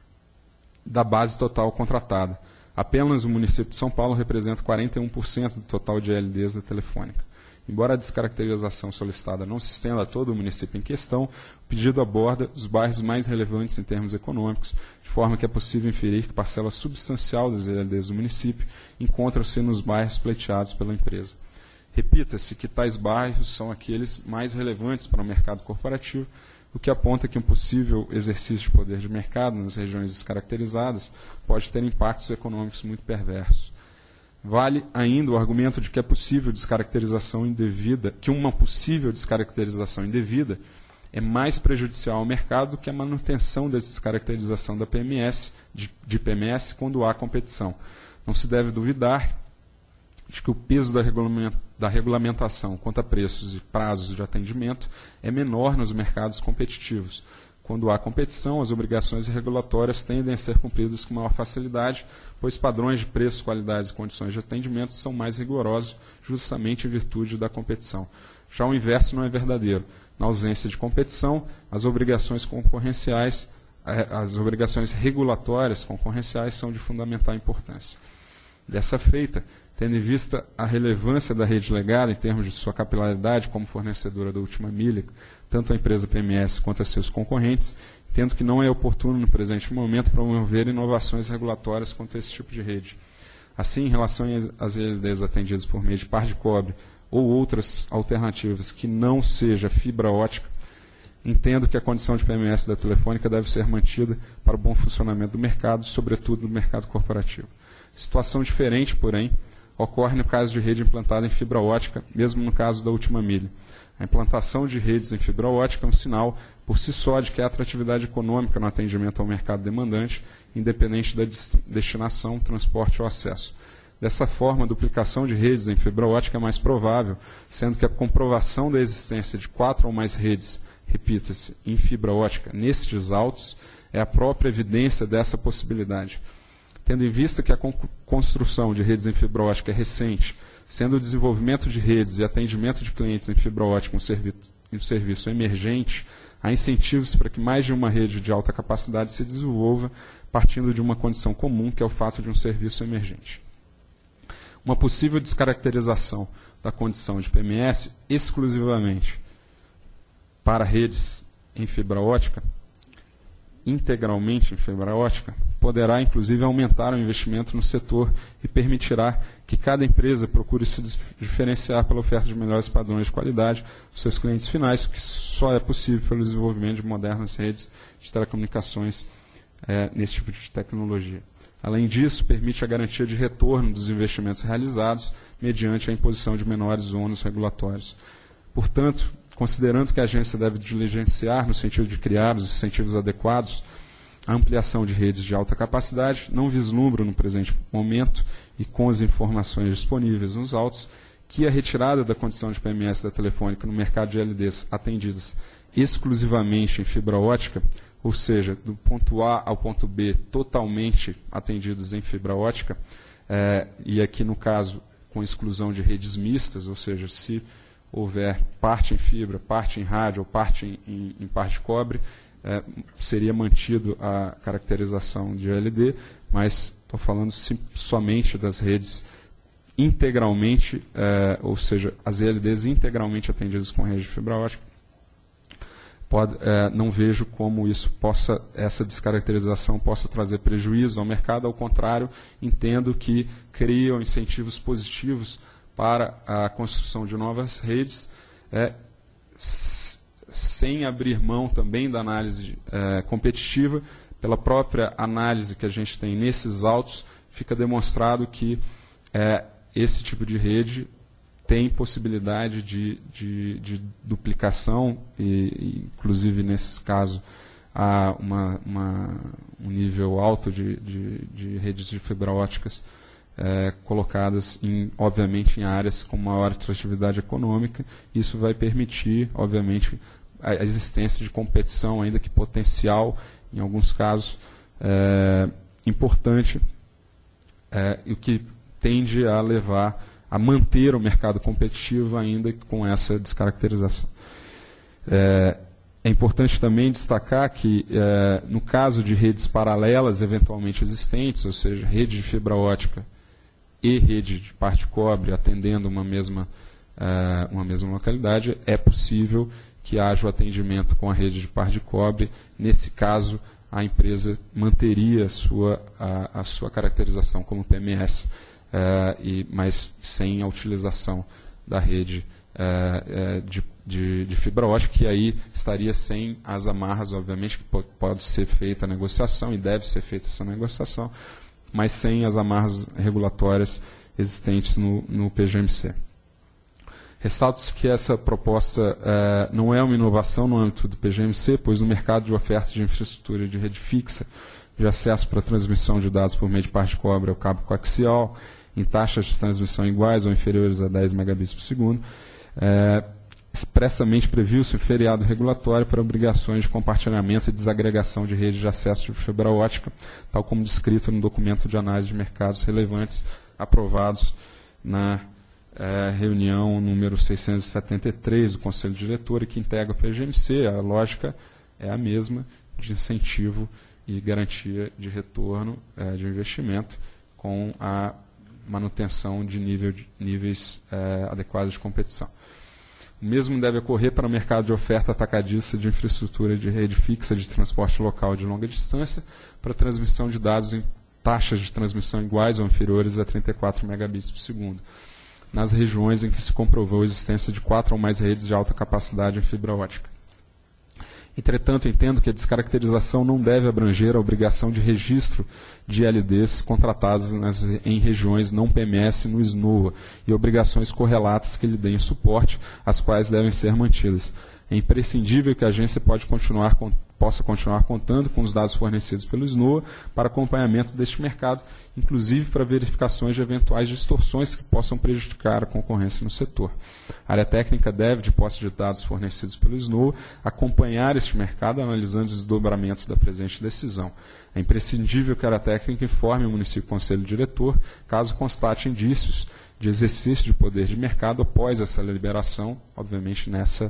da base total contratada. Apenas o município de São Paulo representa quarenta e um por cento do total de I L Ds da Telefônica. Embora a descaracterização solicitada não se estenda a todo o município em questão, o pedido aborda os bairros mais relevantes em termos econômicos, de forma que é possível inferir que parcela substancial das I L Ds do município encontra-se nos bairros pleiteados pela empresa. Repita-se que tais bairros são aqueles mais relevantes para o mercado corporativo, o que aponta que um possível exercício de poder de mercado nas regiões descaracterizadas pode ter impactos econômicos muito perversos. Vale ainda o argumento de que é possível descaracterização indevida, que uma possível descaracterização indevida é mais prejudicial ao mercado do que a manutenção da descaracterização da P M S, de, de P M S quando há competição. Não se deve duvidar de que o peso da, regulamenta, da regulamentação quanto a preços e prazos de atendimento é menor nos mercados competitivos. Quando há competição, as obrigações regulatórias tendem a ser cumpridas com maior facilidade, pois padrões de preço, qualidades e condições de atendimento são mais rigorosos, justamente em virtude da competição. Já o inverso não é verdadeiro. Na ausência de competição, as obrigações concorrenciais, as obrigações regulatórias concorrenciais são de fundamental importância. Dessa feita, tendo em vista a relevância da rede legada em termos de sua capilaridade como fornecedora da última milha, tanto a empresa P M S quanto a seus concorrentes, entendo que não é oportuno no presente momento promover inovações regulatórias quanto a esse tipo de rede. Assim, em relação às L Ds atendidas por meio de par de cobre ou outras alternativas que não seja fibra ótica, entendo que a condição de P M S da Telefônica deve ser mantida para o bom funcionamento do mercado, sobretudo do mercado corporativo. Situação diferente, porém, ocorre no caso de rede implantada em fibra ótica, mesmo no caso da última milha. A implantação de redes em fibra ótica é um sinal, por si só, de que há atratividade econômica no atendimento ao mercado demandante, independente da destinação, transporte ou acesso. Dessa forma, a duplicação de redes em fibra ótica é mais provável, sendo que a comprovação da existência de quatro ou mais redes, repita-se, em fibra ótica, nestes autos, é a própria evidência dessa possibilidade. Tendo em vista que a construção de redes em fibra ótica é recente, sendo o desenvolvimento de redes e atendimento de clientes em fibra ótica um serviço, um serviço emergente, há incentivos para que mais de uma rede de alta capacidade se desenvolva partindo de uma condição comum, que é o fato de um serviço emergente. Uma possível descaracterização da condição de P M S exclusivamente para redes em fibra ótica, integralmente em fibra ótica, poderá, inclusive, aumentar o investimento no setor e permitirá que cada empresa procure se diferenciar pela oferta de melhores padrões de qualidade aos seus clientes finais, o que só é possível pelo desenvolvimento de modernas redes de telecomunicações é, nesse tipo de tecnologia. Além disso, permite a garantia de retorno dos investimentos realizados mediante a imposição de menores ônus regulatórios. Portanto, considerando que a agência deve diligenciar no sentido de criar os incentivos adequados à ampliação de redes de alta capacidade, não vislumbro no presente momento e com as informações disponíveis nos autos que a retirada da condição de P M S da Telefônica no mercado de L Ds atendidas exclusivamente em fibra ótica, ou seja, do ponto A ao ponto B totalmente atendidos em fibra ótica, é, e aqui no caso com exclusão de redes mistas, ou seja, se houver parte em fibra, parte em rádio ou parte em, em, em par de cobre, é, seria mantido a caracterização de L D, mas estou falando sim, somente das redes integralmente, é, ou seja, as L Ds integralmente atendidas com rede de fibra ótica. Pode, é, não vejo como isso possa, essa descaracterização possa trazer prejuízo ao mercado, ao contrário, entendo que criam incentivos positivos para a construção de novas redes, é, sem abrir mão também da análise é, competitiva. Pela própria análise que a gente tem nesses autos, fica demonstrado que é, esse tipo de rede tem possibilidade de, de, de duplicação, e, e, inclusive nesses casos há uma, uma, um nível alto de, de, de redes de fibra óticas É, colocadas, em, obviamente, em áreas com maior atratividade econômica. Isso vai permitir, obviamente, a existência de competição, ainda que potencial, em alguns casos, é, importante, é, o que tende a levar a manter o mercado competitivo, ainda com essa descaracterização. É, é importante também destacar que, é, no caso de redes paralelas eventualmente existentes, ou seja, rede de fibra ótica e rede de par de cobre atendendo uma mesma, uh, uma mesma localidade, é possível que haja o atendimento com a rede de par de cobre. Nesse caso, a empresa manteria a sua, a, a sua caracterização como P M S, uh, e, mas sem a utilização da rede uh, uh, de, de, de fibra ótica, que aí estaria sem as amarras, obviamente, que pode, pode ser feita a negociação e deve ser feita essa negociação, mas sem as amarras regulatórias existentes no, no P G M C. Ressalto-se que essa proposta eh, não é uma inovação no âmbito do P G M C, pois no mercado de oferta de infraestrutura de rede fixa, de acesso para transmissão de dados por meio de par de cobre ao cabo coaxial, em taxas de transmissão iguais ou inferiores a dez megabits por segundo, é, expressamente previu-se o feriado regulatório para obrigações de compartilhamento e desagregação de redes de acesso de fibra ótica, tal como descrito no documento de análise de mercados relevantes aprovados na é, reunião número seiscentos e setenta e três do Conselho Diretor e que integra o P G M C. A lógica é a mesma de incentivo e garantia de retorno é, de investimento com a manutenção de, nível de níveis é, adequados de competição. O mesmo deve ocorrer para o mercado de oferta atacadista de infraestrutura de rede fixa de transporte local de longa distância para transmissão de dados em taxas de transmissão iguais ou inferiores a trinta e quatro megabits por segundo, nas regiões em que se comprovou a existência de quatro ou mais redes de alta capacidade em fibra ótica. Entretanto, entendo que a descaracterização não deve abranger a obrigação de registro de L Ds contratadas nas, em regiões não P M S no S N O A e obrigações correlatas que lhe deem suporte, as quais devem ser mantidas. É imprescindível que a agência pode continuar, possa continuar contando com os dados fornecidos pelo S N O A para acompanhamento deste mercado, inclusive para verificações de eventuais distorções que possam prejudicar a concorrência no setor. A área técnica deve, de posse de dados fornecidos pelo S N O A, acompanhar este mercado analisando os desdobramentos da presente decisão. É imprescindível que a área técnica informe o município conselho diretor, caso constate indícios de exercício de poder de mercado após essa liberação, obviamente nessa,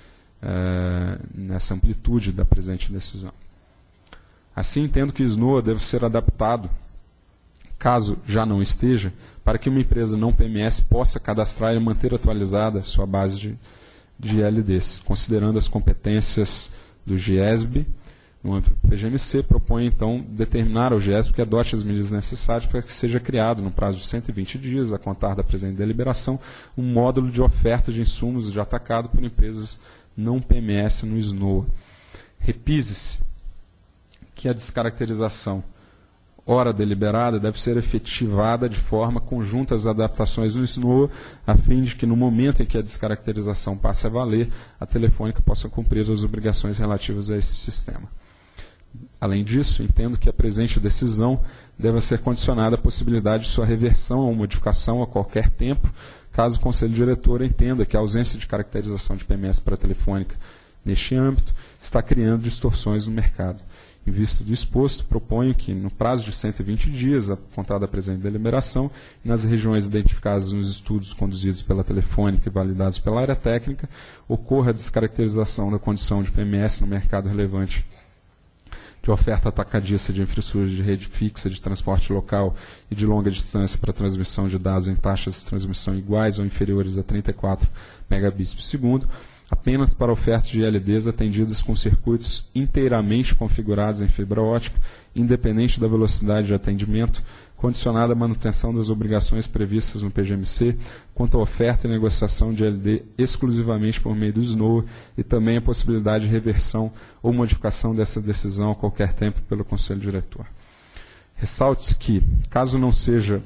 uh, nessa amplitude da presente decisão. Assim, entendo que o S N O A deve ser adaptado, caso já não esteja, para que uma empresa não P M S possa cadastrar e manter atualizada sua base de, de L Ds, considerando as competências do GESB. No âmbito do P G M C, propõe, então, determinar ao GESB que adote as medidas necessárias para que seja criado, no prazo de cento e vinte dias, a contar da presente deliberação, um módulo de oferta de insumos de atacado por empresas não P M S no S N O A. Repise-se que a descaracterização, ora deliberada, deve ser efetivada de forma conjunta às adaptações no S N O A, a fim de que, no momento em que a descaracterização passe a valer, a Telefônica possa cumprir as obrigações relativas a esse sistema. Além disso, entendo que a presente decisão deve ser condicionada à possibilidade de sua reversão ou modificação a qualquer tempo, caso o Conselho Diretor entenda que a ausência de caracterização de P M S para a Telefônica neste âmbito está criando distorções no mercado. Em vista do exposto, proponho que, no prazo de cento e vinte dias, a contar da presente deliberação, e nas regiões identificadas nos estudos conduzidos pela Telefônica e validados pela área técnica, ocorra a descaracterização da condição de P M S no mercado relevante de oferta atacadista de infraestrutura de rede fixa de transporte local e de longa distância para transmissão de dados em taxas de transmissão iguais ou inferiores a trinta e quatro megabits por segundo, apenas para ofertas de L Ds atendidas com circuitos inteiramente configurados em fibra ótica, independente da velocidade de atendimento, condicionada à manutenção das obrigações previstas no P G M C, quanto à oferta e negociação de L D exclusivamente por meio do S N O A e também a possibilidade de reversão ou modificação dessa decisão a qualquer tempo pelo Conselho Diretor. Ressalte-se que, caso não seja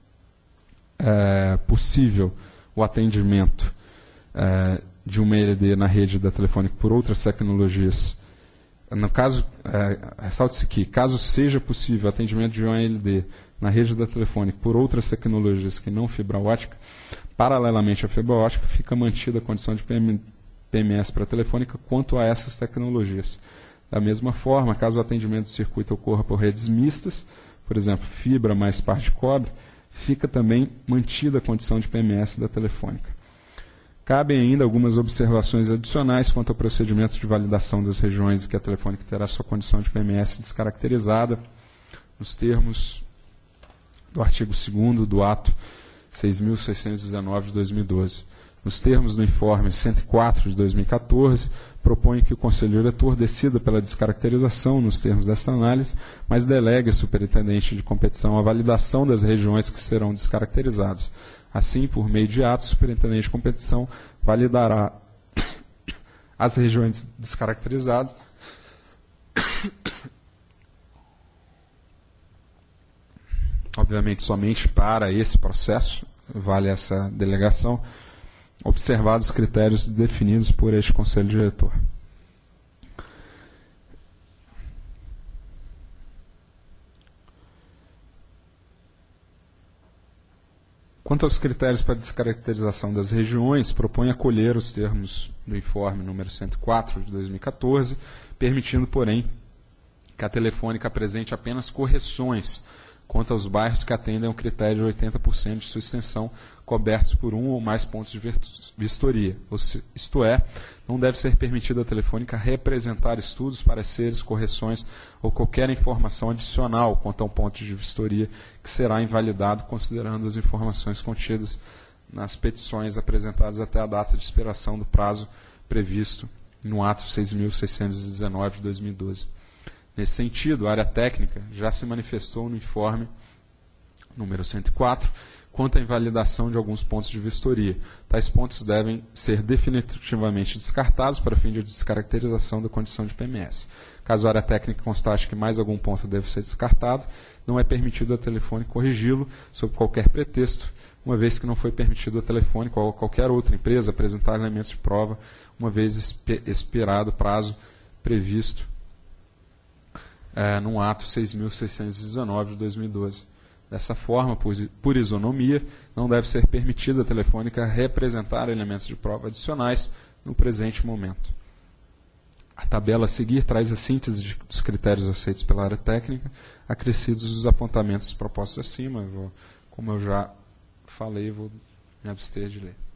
é, possível o atendimento é, de uma L D na rede da Telefônica por outras tecnologias, no caso, é, ressalte-se que, caso seja possível o atendimento de uma L D na rede da Telefônica por outras tecnologias que não fibra ótica, paralelamente à fibra ótica, fica mantida a condição de P M S para a Telefônica quanto a essas tecnologias. Da mesma forma, caso o atendimento do circuito ocorra por redes mistas, por exemplo, fibra mais parte de cobre, fica também mantida a condição de P M S da Telefônica. Cabem ainda algumas observações adicionais quanto ao procedimento de validação das regiões em que a Telefônica terá sua condição de P M S descaracterizada, nos termos do artigo segundo do ato seis mil seiscentos e dezenove de dois mil e doze. Nos termos do informe cento e quatro de dois mil e quatorze, propõe que o Conselho Diretor decida pela descaracterização nos termos dessa análise, mas delegue ao superintendente de competição a validação das regiões que serão descaracterizadas. Assim, por meio de ato, o superintendente de competição validará as regiões descaracterizadas obviamente somente para esse processo, vale essa delegação, observados os critérios definidos por este Conselho Diretor. Quanto aos critérios para descaracterização das regiões, propõe acolher os termos do informe número cento e quatro de dois mil e quatorze, permitindo, porém, que a Telefônica apresente apenas correções quanto aos bairros que atendem ao critério de oitenta por cento de sua extensão cobertos por um ou mais pontos de vistoria. Isto é, não deve ser permitido à Telefônica representar estudos, pareceres, correções ou qualquer informação adicional quanto a um ponto de vistoria que será invalidado considerando as informações contidas nas petições apresentadas até a data de expiração do prazo previsto no ato seis mil seiscentos e dezenove de dois mil e doze. Nesse sentido, a área técnica já se manifestou no informe número cento e quatro quanto à invalidação de alguns pontos de vistoria. Tais pontos devem ser definitivamente descartados para fim de descaracterização da condição de P M S. Caso a área técnica constate que mais algum ponto deve ser descartado, não é permitido à Telefônica corrigi-lo sob qualquer pretexto, uma vez que não foi permitido à Telefônica ou a qualquer outra empresa apresentar elementos de prova, uma vez expirado o prazo previsto é, no ato seis mil seiscentos e dezenove de dois mil e doze. Dessa forma, por, por isonomia, não deve ser permitida à Telefônica representar elementos de prova adicionais no presente momento. A tabela a seguir traz a síntese de, dos critérios aceitos pela área técnica, acrescidos os apontamentos propostos acima. Eu vou, como eu já falei, vou me abster de ler.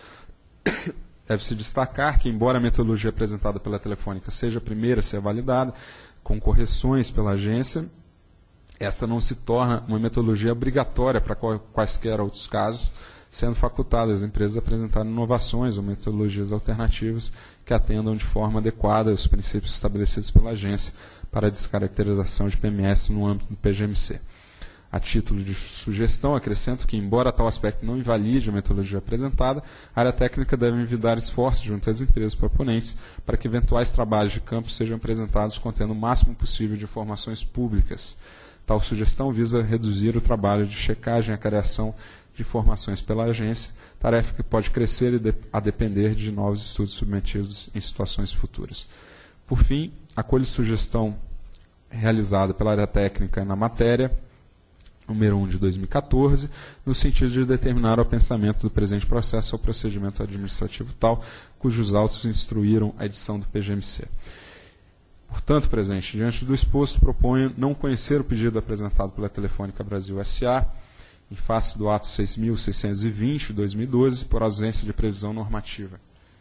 Deve-se destacar que, embora a metodologia apresentada pela Telefônica seja a primeira a ser validada, com correções pela agência, essa não se torna uma metodologia obrigatória para quaisquer outros casos, sendo facultada às empresas a apresentarem inovações ou metodologias alternativas que atendam de forma adequada aos princípios estabelecidos pela agência para a descaracterização de P M S no âmbito do P G M C. A título de sugestão, acrescento que, embora tal aspecto não invalide a metodologia apresentada, a área técnica deve envidar esforços junto às empresas proponentes para que eventuais trabalhos de campo sejam apresentados contendo o máximo possível de informações públicas. Tal sugestão visa reduzir o trabalho de checagem e a criação de informações pela agência, tarefa que pode crescer a depender de novos estudos submetidos em situações futuras. Por fim, acolho sugestão realizada pela área técnica na matéria, número um de dois mil e quatorze, no sentido de determinar o pensamento do presente processo ao procedimento administrativo tal, cujos autos instruíram a edição do P G M C. Portanto, presidente, diante do exposto, proponho não conhecer o pedido apresentado pela Telefônica Brasil S A em face do ato seis mil seiscentos e vinte de dois mil e doze, por ausência de previsão normativa.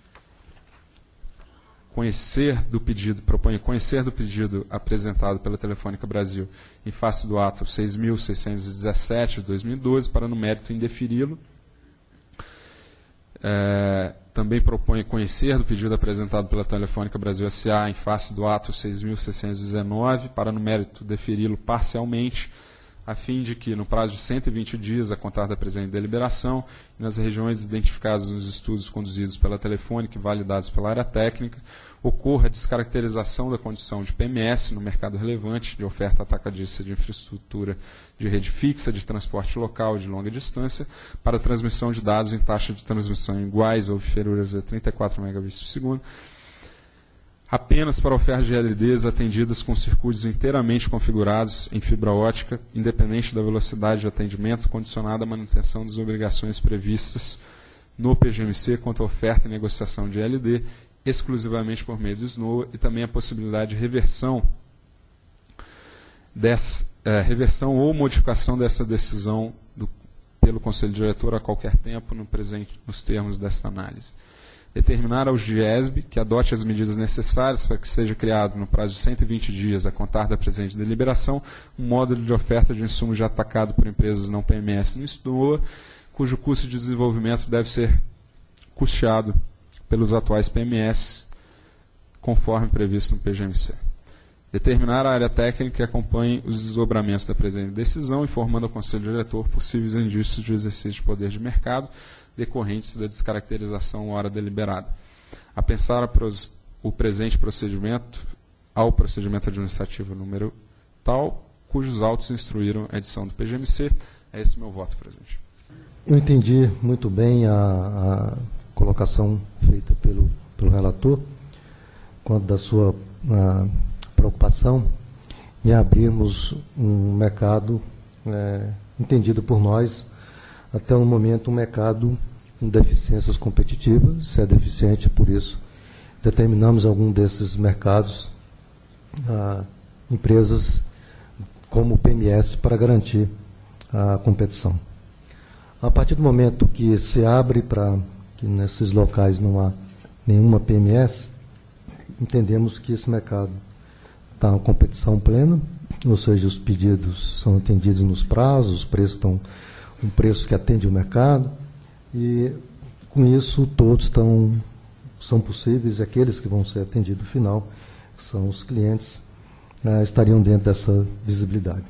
Conhecer do pedido, proponho conhecer do pedido apresentado pela Telefônica Brasil em face do ato seis mil seiscentos e dezessete de dois mil e doze, para no mérito indeferi-lo. É, também proponho conhecer do pedido apresentado pela Telefônica Brasil S A em face do ato seis mil seiscentos e dezenove, para no mérito deferi-lo parcialmente, a fim de que, no prazo de cento e vinte dias a contar da presente deliberação, e nas regiões identificadas nos estudos conduzidos pela Telefônica e validados pela área técnica, ocorra a descaracterização da condição de P M S no mercado relevante de oferta atacadista de infraestrutura de rede fixa, de transporte local de longa distância, para transmissão de dados em taxa de transmissão iguais ou inferiores a trinta e quatro megabits por segundo, apenas para oferta de L E Ds atendidas com circuitos inteiramente configurados em fibra ótica, independente da velocidade de atendimento, condicionada à manutenção das obrigações previstas no P G M C quanto à oferta e negociação de L E D, exclusivamente por meio do S N O A, e também a possibilidade de reversão, dessa, é, reversão ou modificação dessa decisão do, pelo Conselho Diretor a qualquer tempo no presente, nos termos desta análise. Determinar ao GIESB que adote as medidas necessárias para que seja criado, no prazo de cento e vinte dias, a contar da presente deliberação, um módulo de oferta de insumos já atacado por empresas não P M S no S N O A, cujo custo de desenvolvimento deve ser custeado pelos atuais P M S, conforme previsto no P G M C. Determinar a área técnica que acompanhe os desdobramentos da presente decisão, informando ao Conselho Diretor possíveis indícios de exercício de poder de mercado decorrentes da descaracterização hora deliberada. A pensar o presente procedimento ao procedimento administrativo número tal, cujos autos instruíram a edição do P G M C. É esse meu voto, presidente. Eu entendi muito bem a, a colocação feita pelo, pelo relator, quanto da sua a, preocupação em abrirmos um mercado é, entendido por nós até o momento, um mercado com deficiências competitivas. Se é deficiente, por isso, determinamos algum desses mercados a empresas como o P M S para garantir a competição. A partir do momento que se abre para que nesses locais não há nenhuma P M S, entendemos que esse mercado está em competição plena, ou seja, os pedidos são atendidos nos prazos, os preços estão um preço que atende o mercado, e com isso todos estão, são possíveis, e aqueles que vão ser atendidos no final, que são os clientes, eh, estariam dentro dessa visibilidade.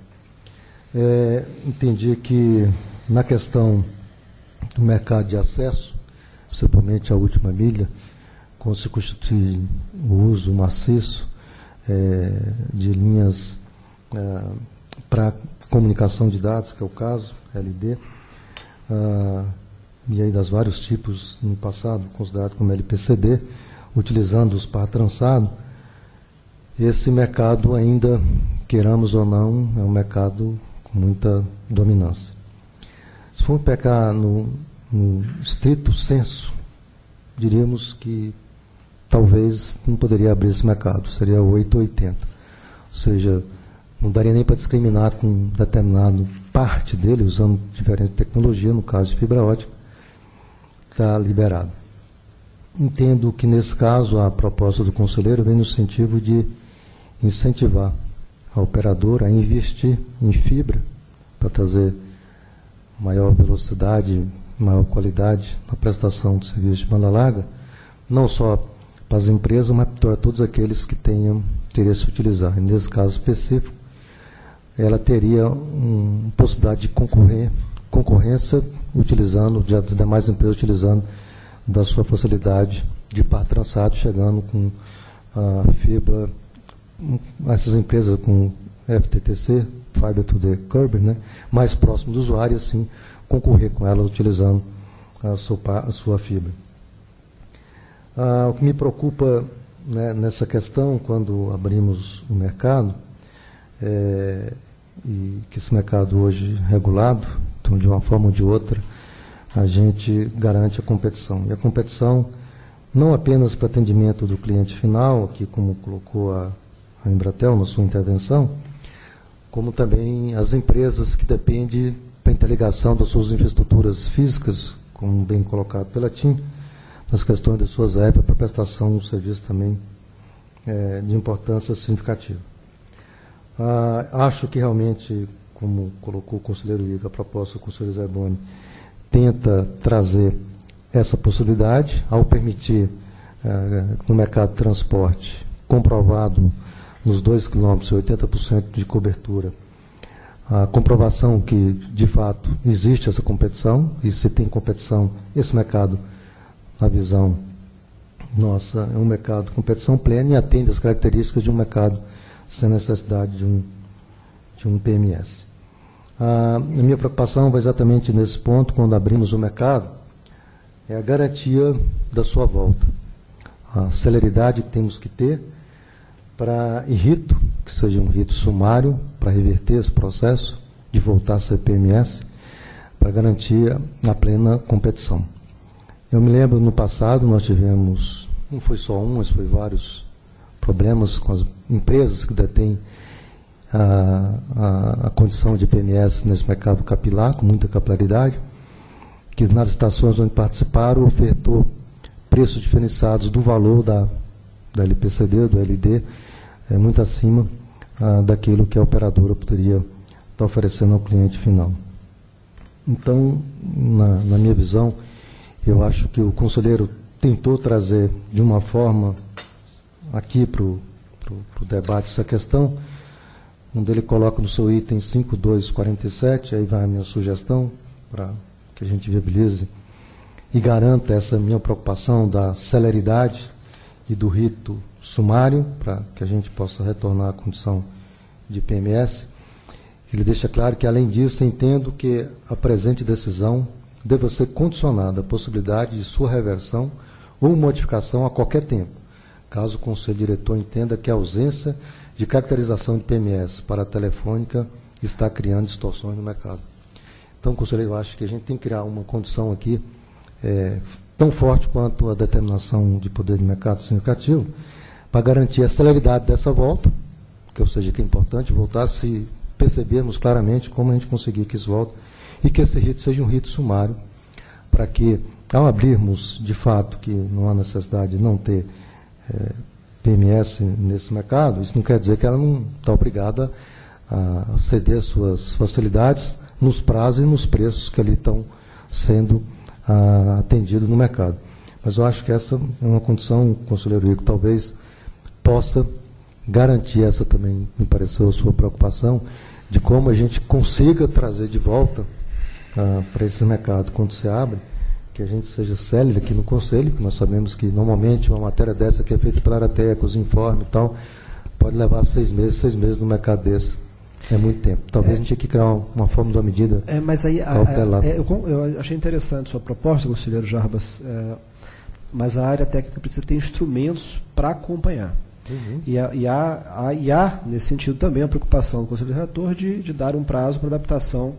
É, entendi que na questão do mercado de acesso, principalmente a última milha, quando se constitui o uso maciço é, de linhas é, para comunicação de dados, que é o caso, L D, ah, e aí das vários tipos no passado, considerado como L P C D, utilizando os par trançado, esse mercado ainda, queiramos ou não, é um mercado com muita dominância. Se formos pegar no, no estrito senso, diríamos que talvez não poderia abrir esse mercado, seria oito ou oitenta. Ou seja, não daria nem para discriminar com determinado parte dele, usando diferente tecnologia, no caso de fibra ótica, está liberado. Entendo que, nesse caso, a proposta do conselheiro vem no sentido de incentivar a operadora a investir em fibra para trazer maior velocidade, maior qualidade na prestação de serviço de banda larga, não só para as empresas, mas para todos aqueles que tenham interesse em utilizar. E nesse caso específico, ela teria uma possibilidade de concorrer, concorrência utilizando, de as demais empresas utilizando da sua facilidade de par trançado, chegando com a fibra, essas empresas com F T T C, Fiber to the Curb, né, mais próximo do usuário, e assim concorrer com ela utilizando a sua, a sua fibra. Ah, o que me preocupa, né, nessa questão, quando abrimos o mercado, é, e que esse mercado hoje é regulado, então de uma forma ou de outra, a gente garante a competição. E a competição não apenas para atendimento do cliente final, aqui como colocou a, a Embratel na sua intervenção, como também as empresas que dependem da interligação das suas infraestruturas físicas, como bem colocado pela TIM, nas questões das suas A E P para prestação de um serviço também é, de importância significativa. Ah, acho que realmente, como colocou o conselheiro Igor, a proposta do conselheiro Zerboni tenta trazer essa possibilidade, ao permitir eh, no mercado de transporte, comprovado nos dois quilômetros, oitenta por cento de cobertura, a comprovação que, de fato, existe essa competição, e se tem competição, esse mercado, na visão nossa, é um mercado de competição plena e atende às características de um mercado sem necessidade de um, de um P M S. A minha preocupação vai exatamente nesse ponto, quando abrimos o mercado, é a garantia da sua volta. A celeridade que temos que ter para, em rito, que seja um rito sumário, para reverter esse processo de voltar a ser P M S, para garantir a plena competição. Eu me lembro, no passado, nós tivemos, não foi só um, mas foi vários problemas com as empresas que detêm A, a, a condição de P M S nesse mercado capilar, com muita capilaridade, que nas estações onde participaram ofertou preços diferenciados do valor da, da L P C D, do L D, é, muito acima ah, daquilo que a operadora poderia estar oferecendo ao cliente final. Então, na, na minha visão, eu acho que o conselheiro tentou trazer de uma forma aqui para o debate essa questão, onde ele coloca no seu item cinco dois quatro sete, aí vai a minha sugestão, para que a gente viabilize e garanta essa minha preocupação da celeridade e do rito sumário, para que a gente possa retornar à condição de P M S. Ele deixa claro que, além disso, entendo que a presente decisão deva ser condicionada à possibilidade de sua reversão ou modificação a qualquer tempo, caso o Conselho Diretor entenda que a ausência de caracterização de P M S para a telefônica está criando distorções no mercado. Então, conselheiro, eu acho que a gente tem que criar uma condição aqui é, tão forte quanto a determinação de poder de mercado significativo para garantir a celeridade dessa volta, que eu seja que é importante voltar se percebermos claramente como a gente conseguir que isso volte e que esse rito seja um rito sumário, para que, ao abrirmos, de fato, que não há necessidade de não ter é, P M S nesse mercado, isso não quer dizer que ela não está obrigada a ceder suas facilidades nos prazos e nos preços que ali estão sendo ah, atendidos no mercado. Mas eu acho que essa é uma condição, conselheiro Igor, talvez possa garantir essa também, me pareceu a sua preocupação, de como a gente consiga trazer de volta ah, para esse mercado, quando se abre, que a gente seja célere aqui no Conselho, que nós sabemos que normalmente uma matéria dessa que é feita pela Arateca, os informes e tal, pode levar seis meses, seis meses no mercado desse. É muito tempo. Talvez é. a gente tenha que criar uma, uma forma de uma medida é, mas aí, cautelar. A, a, é, eu, eu achei interessante a sua proposta, conselheiro Jarbas, é, mas a área técnica precisa ter instrumentos para acompanhar. Uhum. E, a, e, há, há, e há, nesse sentido, também a preocupação do conselheiro relator de, de dar um prazo para adaptação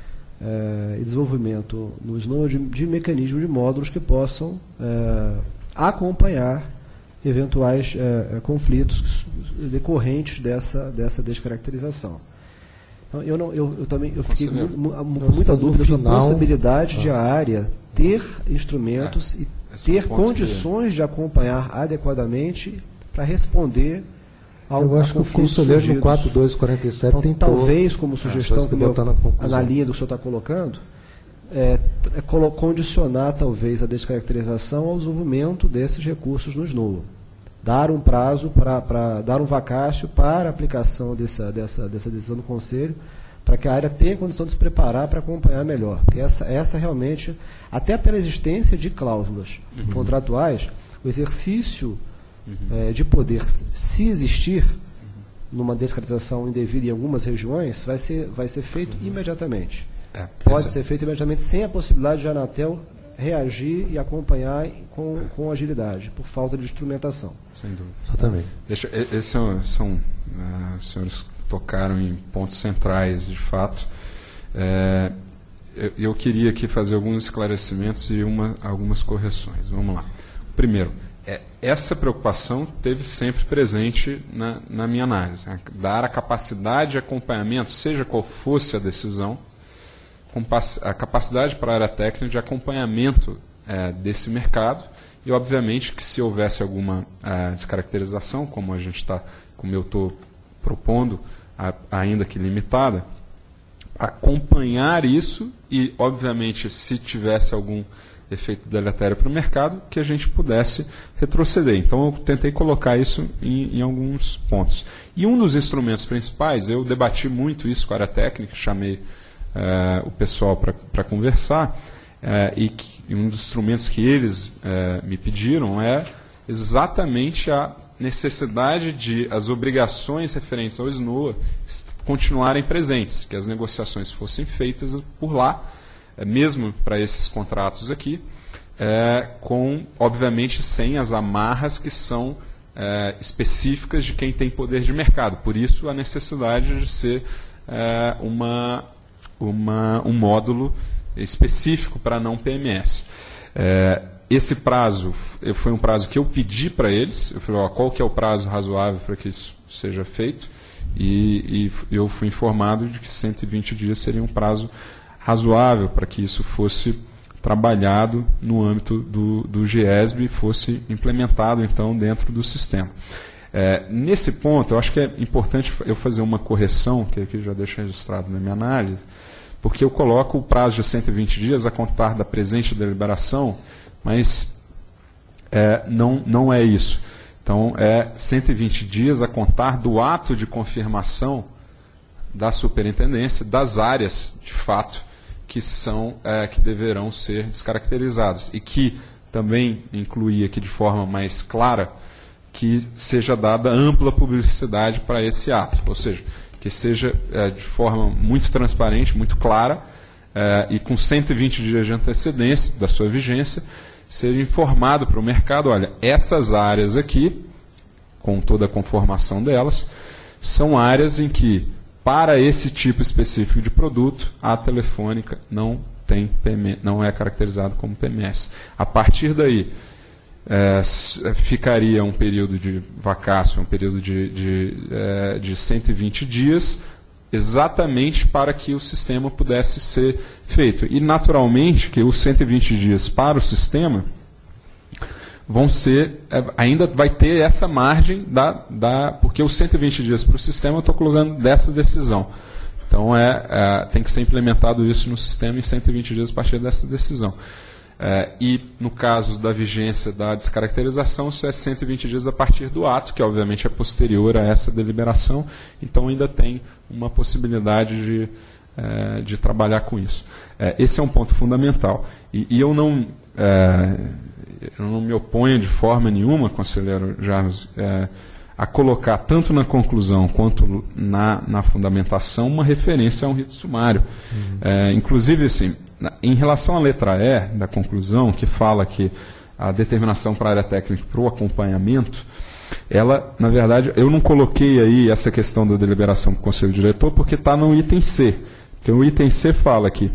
é, e desenvolvimento no S N O A de, de mecanismos de módulos que possam é, acompanhar eventuais é, conflitos decorrentes dessa, dessa descaracterização. Então, eu, não, eu, eu também eu fiquei com muita dúvida sobre a possibilidade ah. de a área ter instrumentos é, e ter condições de... de acompanhar adequadamente para responder ao Eu acho que o conselheiro no quatro dois quarenta e sete então, tentou... Talvez, como sugestão, que meu, na, na linha do que o senhor está colocando, é, é condicionar talvez a descaracterização ao desenvolvimento desses recursos no S N O A. Dar um prazo, para dar um vacácio para a aplicação dessa, dessa, dessa decisão do Conselho, para que a área tenha condição de se preparar para acompanhar melhor. Porque essa, essa realmente, até pela existência de cláusulas uhum. contratuais, o exercício uhum. é, de poder, se existir, uhum. numa descaracterização indevida em algumas regiões, vai ser, vai ser feito uhum. imediatamente. É, Pode ser feito imediatamente sem a possibilidade de a Anatel reagir e acompanhar com, com agilidade, por falta de instrumentação. Sem dúvida. Exatamente. Deixa, esses são, são uh, os senhores tocaram em pontos centrais, de fato. É, eu, eu queria aqui fazer alguns esclarecimentos e uma, algumas correções. Vamos lá. Primeiro, é, essa preocupação teve sempre presente na, na minha análise. Né? Dar a capacidade de acompanhamento, seja qual fosse a decisão, a capacidade para a área técnica de acompanhamento é, desse mercado e, obviamente, que se houvesse alguma é, descaracterização, como a gente está, como eu estou propondo, a, ainda que limitada, acompanhar isso e, obviamente, se tivesse algum efeito deletério para o mercado, que a gente pudesse retroceder. Então, eu tentei colocar isso em, em alguns pontos. E um dos instrumentos principais, eu debati muito isso com a área técnica, chamei Uh, o pessoal para conversar, uh, e, que, e um dos instrumentos que eles uh, me pediram é exatamente a necessidade de as obrigações referentes ao S N O A continuarem presentes, que as negociações fossem feitas por lá, uh, mesmo para esses contratos aqui, uh, com, obviamente, sem as amarras que são uh, específicas de quem tem poder de mercado. Por isso, a necessidade de ser uh, uma... Uma, um módulo específico para não P M S. É, esse prazo foi um prazo que eu pedi para eles. Eu falei, ó, qual que é o prazo razoável para que isso seja feito? E, e eu fui informado de que cento e vinte dias seria um prazo razoável para que isso fosse trabalhado no âmbito do, do GESB e fosse implementado, então, dentro do sistema. É, nesse ponto, eu acho que é importante eu fazer uma correção, que aqui já deixo registrado na minha análise, porque eu coloco o prazo de cento e vinte dias a contar da presente deliberação, mas é, não, não é isso. Então, é cento e vinte dias a contar do ato de confirmação da superintendência das áreas, de fato, que, são, é, que deverão ser descaracterizadas. E que também incluía aqui de forma mais clara que seja dada ampla publicidade para esse ato, ou seja, que seja é, de forma muito transparente, muito clara, é, e com cento e vinte dias de antecedência da sua vigência, seja informado para o mercado, olha, essas áreas aqui, com toda a conformação delas, são áreas em que para esse tipo específico de produto, a Telefônica não tem P M S, não é caracterizado como P M S. A partir daí, é, ficaria um período de vacácio, um período de, de, é, de cento e vinte dias, exatamente para que o sistema pudesse ser feito. E, naturalmente, que os cento e vinte dias para o sistema vão ser, ainda vai ter essa margem, da, da, porque os cento e vinte dias para o sistema eu estou colocando dessa decisão. Então, é, é, tem que ser implementado isso no sistema em cento e vinte dias a partir dessa decisão. É, e, no caso da vigência da descaracterização, isso é cento e vinte dias a partir do ato, que obviamente é posterior a essa deliberação, então ainda tem uma possibilidade de, é, de trabalhar com isso. É, esse é um ponto fundamental. E, e eu não... É, eu não me oponho de forma nenhuma, conselheiro Jarvis, é, a colocar tanto na conclusão quanto na, na fundamentação uma referência a um rito sumário. Uhum. É, inclusive, assim, na, em relação à letra E da conclusão, que fala que a determinação para a área técnica para o acompanhamento, ela, na verdade, eu não coloquei aí essa questão da deliberação para o Conselho Diretor porque está no item C. Porque o item C fala que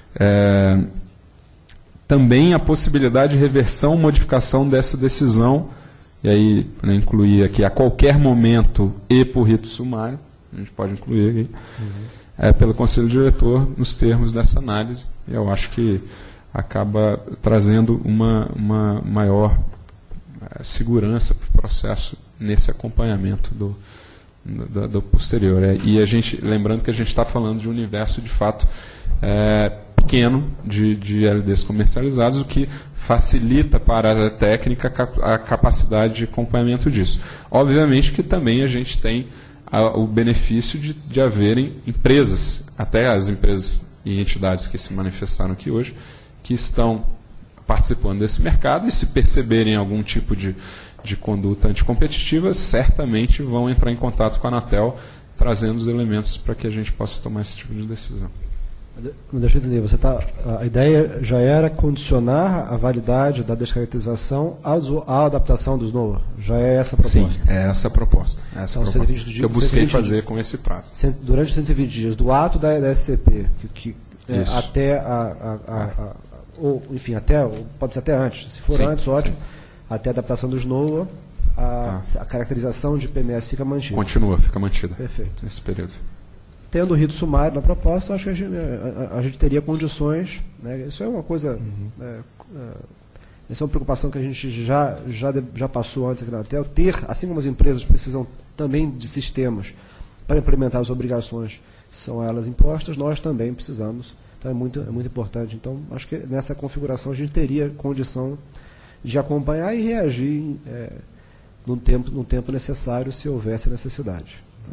é, também a possibilidade de reversão ou modificação dessa decisão, e aí né, incluir aqui a qualquer momento e por rito sumário, a gente pode incluir aqui, uhum. é, pelo Conselho Diretor nos termos dessa análise. Eu acho que acaba trazendo uma, uma maior é, segurança para o processo nesse acompanhamento do, do, do posterior. É, e a gente, lembrando que a gente está falando de um universo de fato é, pequeno de, de L Ds comercializados, o que facilita para a área técnica a capacidade de acompanhamento disso. Obviamente que também a gente tem a, o benefício de, de haverem empresas, até as empresas e entidades que se manifestaram aqui hoje, que estão participando desse mercado e se perceberem algum tipo de, de conduta anticompetitiva, certamente vão entrar em contato com a Anatel, trazendo os elementos para que a gente possa tomar esse tipo de decisão. Deixa eu entender, você tá, a ideia já era condicionar a validade da descaracterização à, à adaptação dos N O A? Já é essa a proposta? Sim, é essa a proposta. É essa então, proposta que eu busquei fazer com esse prazo. Durante cento e vinte dias, do ato da, da S C P, que, que, é, até a, a, a, a, ou, enfim, até, pode ser até antes, se for sim, antes, ótimo, sim. Até a adaptação dos N O A, a, ah. a caracterização de P M S fica mantida. Continua, fica mantida. Perfeito. Nesse período. Tendo o rito sumário na proposta, acho que a gente, a, a gente teria condições. Né, isso é uma coisa. Uhum. É, é, essa é uma preocupação que a gente já, já, já passou antes aqui na Anatel. Ter, assim como as empresas precisam também de sistemas para implementar as obrigações que são elas impostas, nós também precisamos. Então é muito, é muito importante. Então, acho que nessa configuração a gente teria condição de acompanhar e reagir é, no, tempo, no tempo necessário, se houvesse necessidade. Né.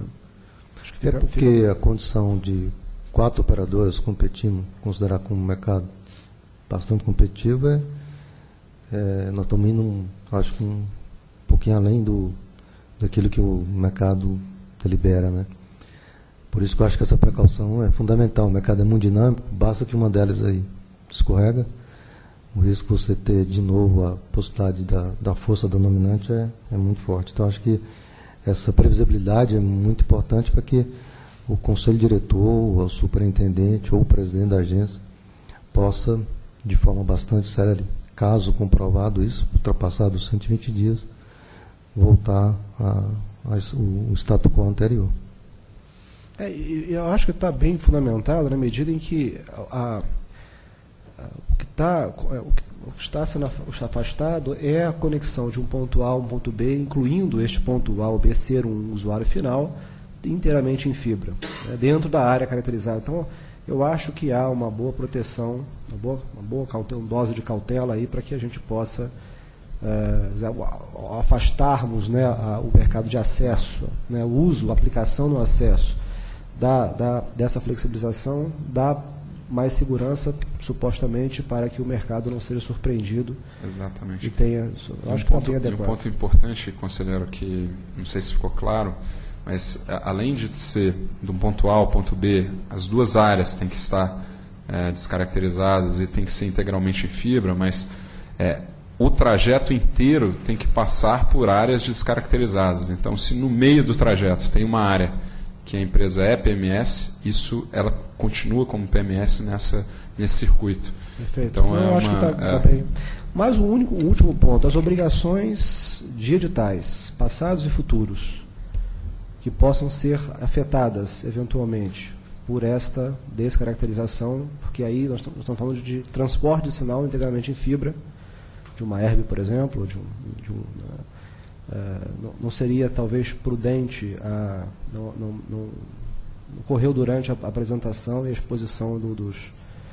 É porque a condição de quatro operadoras competindo, considerar como um mercado bastante competitivo, é, é, nós estamos indo, um, acho que um pouquinho além do, daquilo que o mercado delibera. Né? Por isso que eu acho que essa precaução é fundamental. O mercado é muito dinâmico, basta que uma delas aí escorrega, o risco de você ter de novo a possibilidade da, da força da dominante é, é muito forte. Então, acho que essa previsibilidade é muito importante para que o conselho diretor, ou o superintendente, ou o presidente da agência possa, de forma bastante séria, caso comprovado isso, ultrapassado os cento e vinte dias, voltar a, a, o, o status quo anterior. É, eu acho que está bem fundamentado na medida em que a, a, o que está... O que O que está sendo afastado é a conexão de um ponto A a um ponto B, incluindo este ponto A ou B ser um usuário final, inteiramente em fibra, né, dentro da área caracterizada. Então, eu acho que há uma boa proteção, uma boa, uma boa cautela, uma dose de cautela aí para que a gente possa é, afastarmos, né, a, o mercado de acesso, né, o uso, a aplicação no acesso da, da, dessa flexibilização, da mais segurança, supostamente, para que o mercado não seja surpreendido. Exatamente. E tenha, eu acho que está bem adequado. Um ponto importante, conselheiro, que não sei se ficou claro, mas além de ser do ponto A ao ponto B, as duas áreas têm que estar é, descaracterizadas e têm que ser integralmente em fibra, mas é, o trajeto inteiro tem que passar por áreas descaracterizadas. Então, se no meio do trajeto tem uma área que a empresa é P M S, isso ela continua como P M S nessa, nesse circuito. Perfeito. Então, eu é acho uma, que está é... tá bem. Mas o, único, o último ponto, as obrigações de editais, passados e futuros, que possam ser afetadas, eventualmente, por esta descaracterização, porque aí nós estamos falando de transporte de sinal integralmente em fibra, de uma Herb, por exemplo, de um, de um, uh, não, não seria talvez prudente, uh, não, não, não ocorreu durante a apresentação e a exposição do, dos...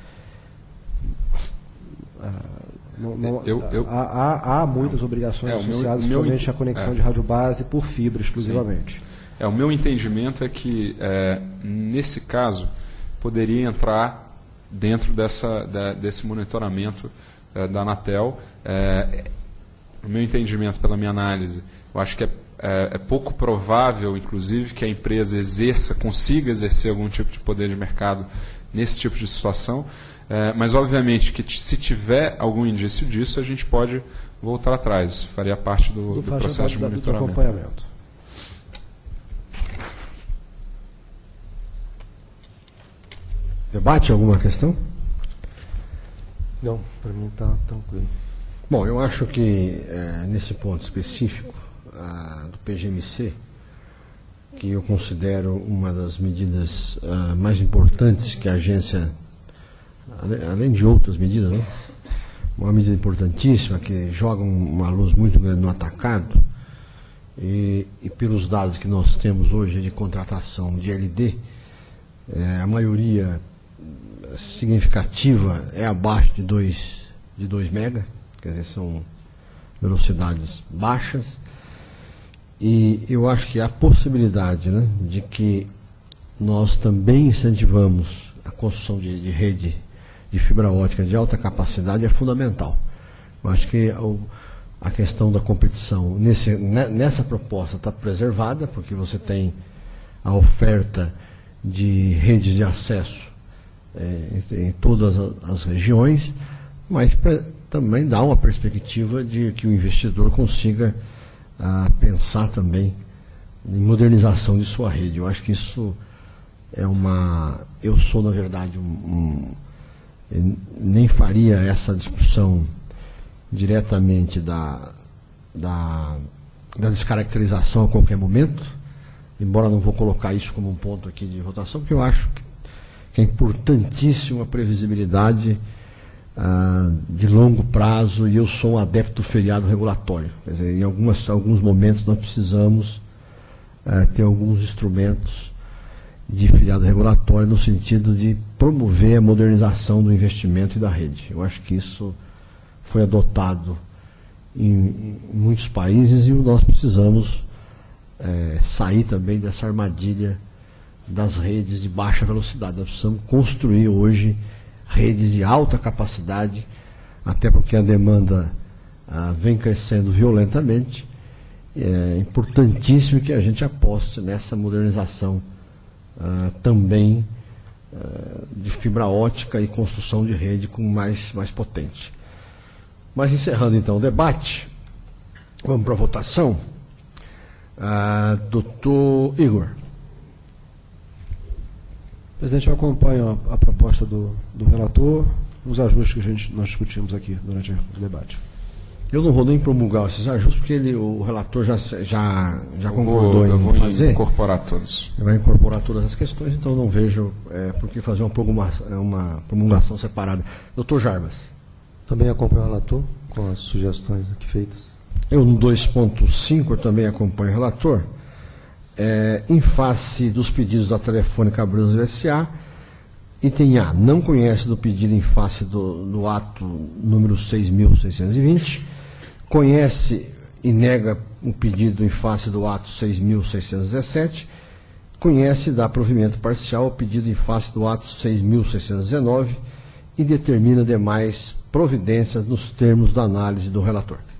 Uh, não, não, eu, eu, há, há, há muitas obrigações é, associadas, meu, principalmente à conexão é, de rádio base por fibra exclusivamente. Sim. É, o meu entendimento é que, é, nesse caso, poderia entrar dentro dessa, da, desse monitoramento é, da Anatel. É, o meu entendimento, pela minha análise, eu acho que é, é, é pouco provável, inclusive, que a empresa exerça, consiga exercer algum tipo de poder de mercado nesse tipo de situação. É, mas, obviamente, que se tiver algum indício disso, a gente pode voltar atrás. Faria parte do, do processo de monitoramento. Do acompanhamento. Debate alguma questão? Não, para mim está tranquilo. Bom, eu acho que é, nesse ponto específico a, do P G M C, que eu considero uma das medidas a, mais importantes que a agência, além de outras medidas, né? Uma medida importantíssima que joga uma luz muito grande no atacado, e, e pelos dados que nós temos hoje de contratação de L D, é, a maioria significativa é abaixo de dois de dois mega, quer dizer, são velocidades baixas, e eu acho que a possibilidade, né, de que nós também incentivamos a construção de, de rede de fibra ótica de alta capacidade é fundamental. Eu acho que o, a questão da competição nesse, nessa proposta está preservada, porque você tem a oferta de redes de acesso é, em todas as regiões, mas pra, também dá uma perspectiva de que o investidor consiga ah, pensar também em modernização de sua rede. Eu acho que isso é uma... Eu sou, na verdade, um, um, nem faria essa discussão diretamente da, da, da descaracterização a qualquer momento, embora não vou colocar isso como um ponto aqui de votação, porque eu acho que, que é importantíssima a previsibilidade ah, de longo prazo, e eu sou um adepto do feriado regulatório. Quer dizer, em algumas, alguns momentos nós precisamos ah, ter alguns instrumentos de feriado regulatório no sentido de promover a modernização do investimento e da rede. Eu acho que isso foi adotado em, em muitos países, e nós precisamos É, sair também dessa armadilha das redes de baixa velocidade. Nós precisamos construir hoje redes de alta capacidade, até porque a demanda ah, vem crescendo violentamente. É importantíssimo que a gente aposte nessa modernização ah, também ah, de fibra ótica e construção de rede com mais, mais potente. Mas encerrando então o debate, vamos para a votação. Ah, doutor Igor. Presidente, eu acompanho a, a proposta do, do relator, os ajustes que a gente, nós discutimos aqui durante o debate. Eu não vou nem promulgar esses ajustes, porque ele, o relator já, já, já concordou vou, em eu vou fazer. incorporar todos. Ele vai incorporar todas as questões, então não vejo é, por que fazer uma promulgação, uma promulgação separada. Doutor Jarbas. Também acompanho o relator com as sugestões aqui feitas. Eu, no dois ponto cinco, eu também acompanho o relator. É, em face dos pedidos da Telefônica Brasil S A, item A, não conhece do pedido em face do, do ato número seis mil seiscentos e vinte, conhece e nega o pedido em face do ato seis mil seiscentos e dezessete, conhece e dá provimento parcial ao pedido em face do ato seis mil seiscentos e dezenove e determina demais providências nos termos da análise do relator.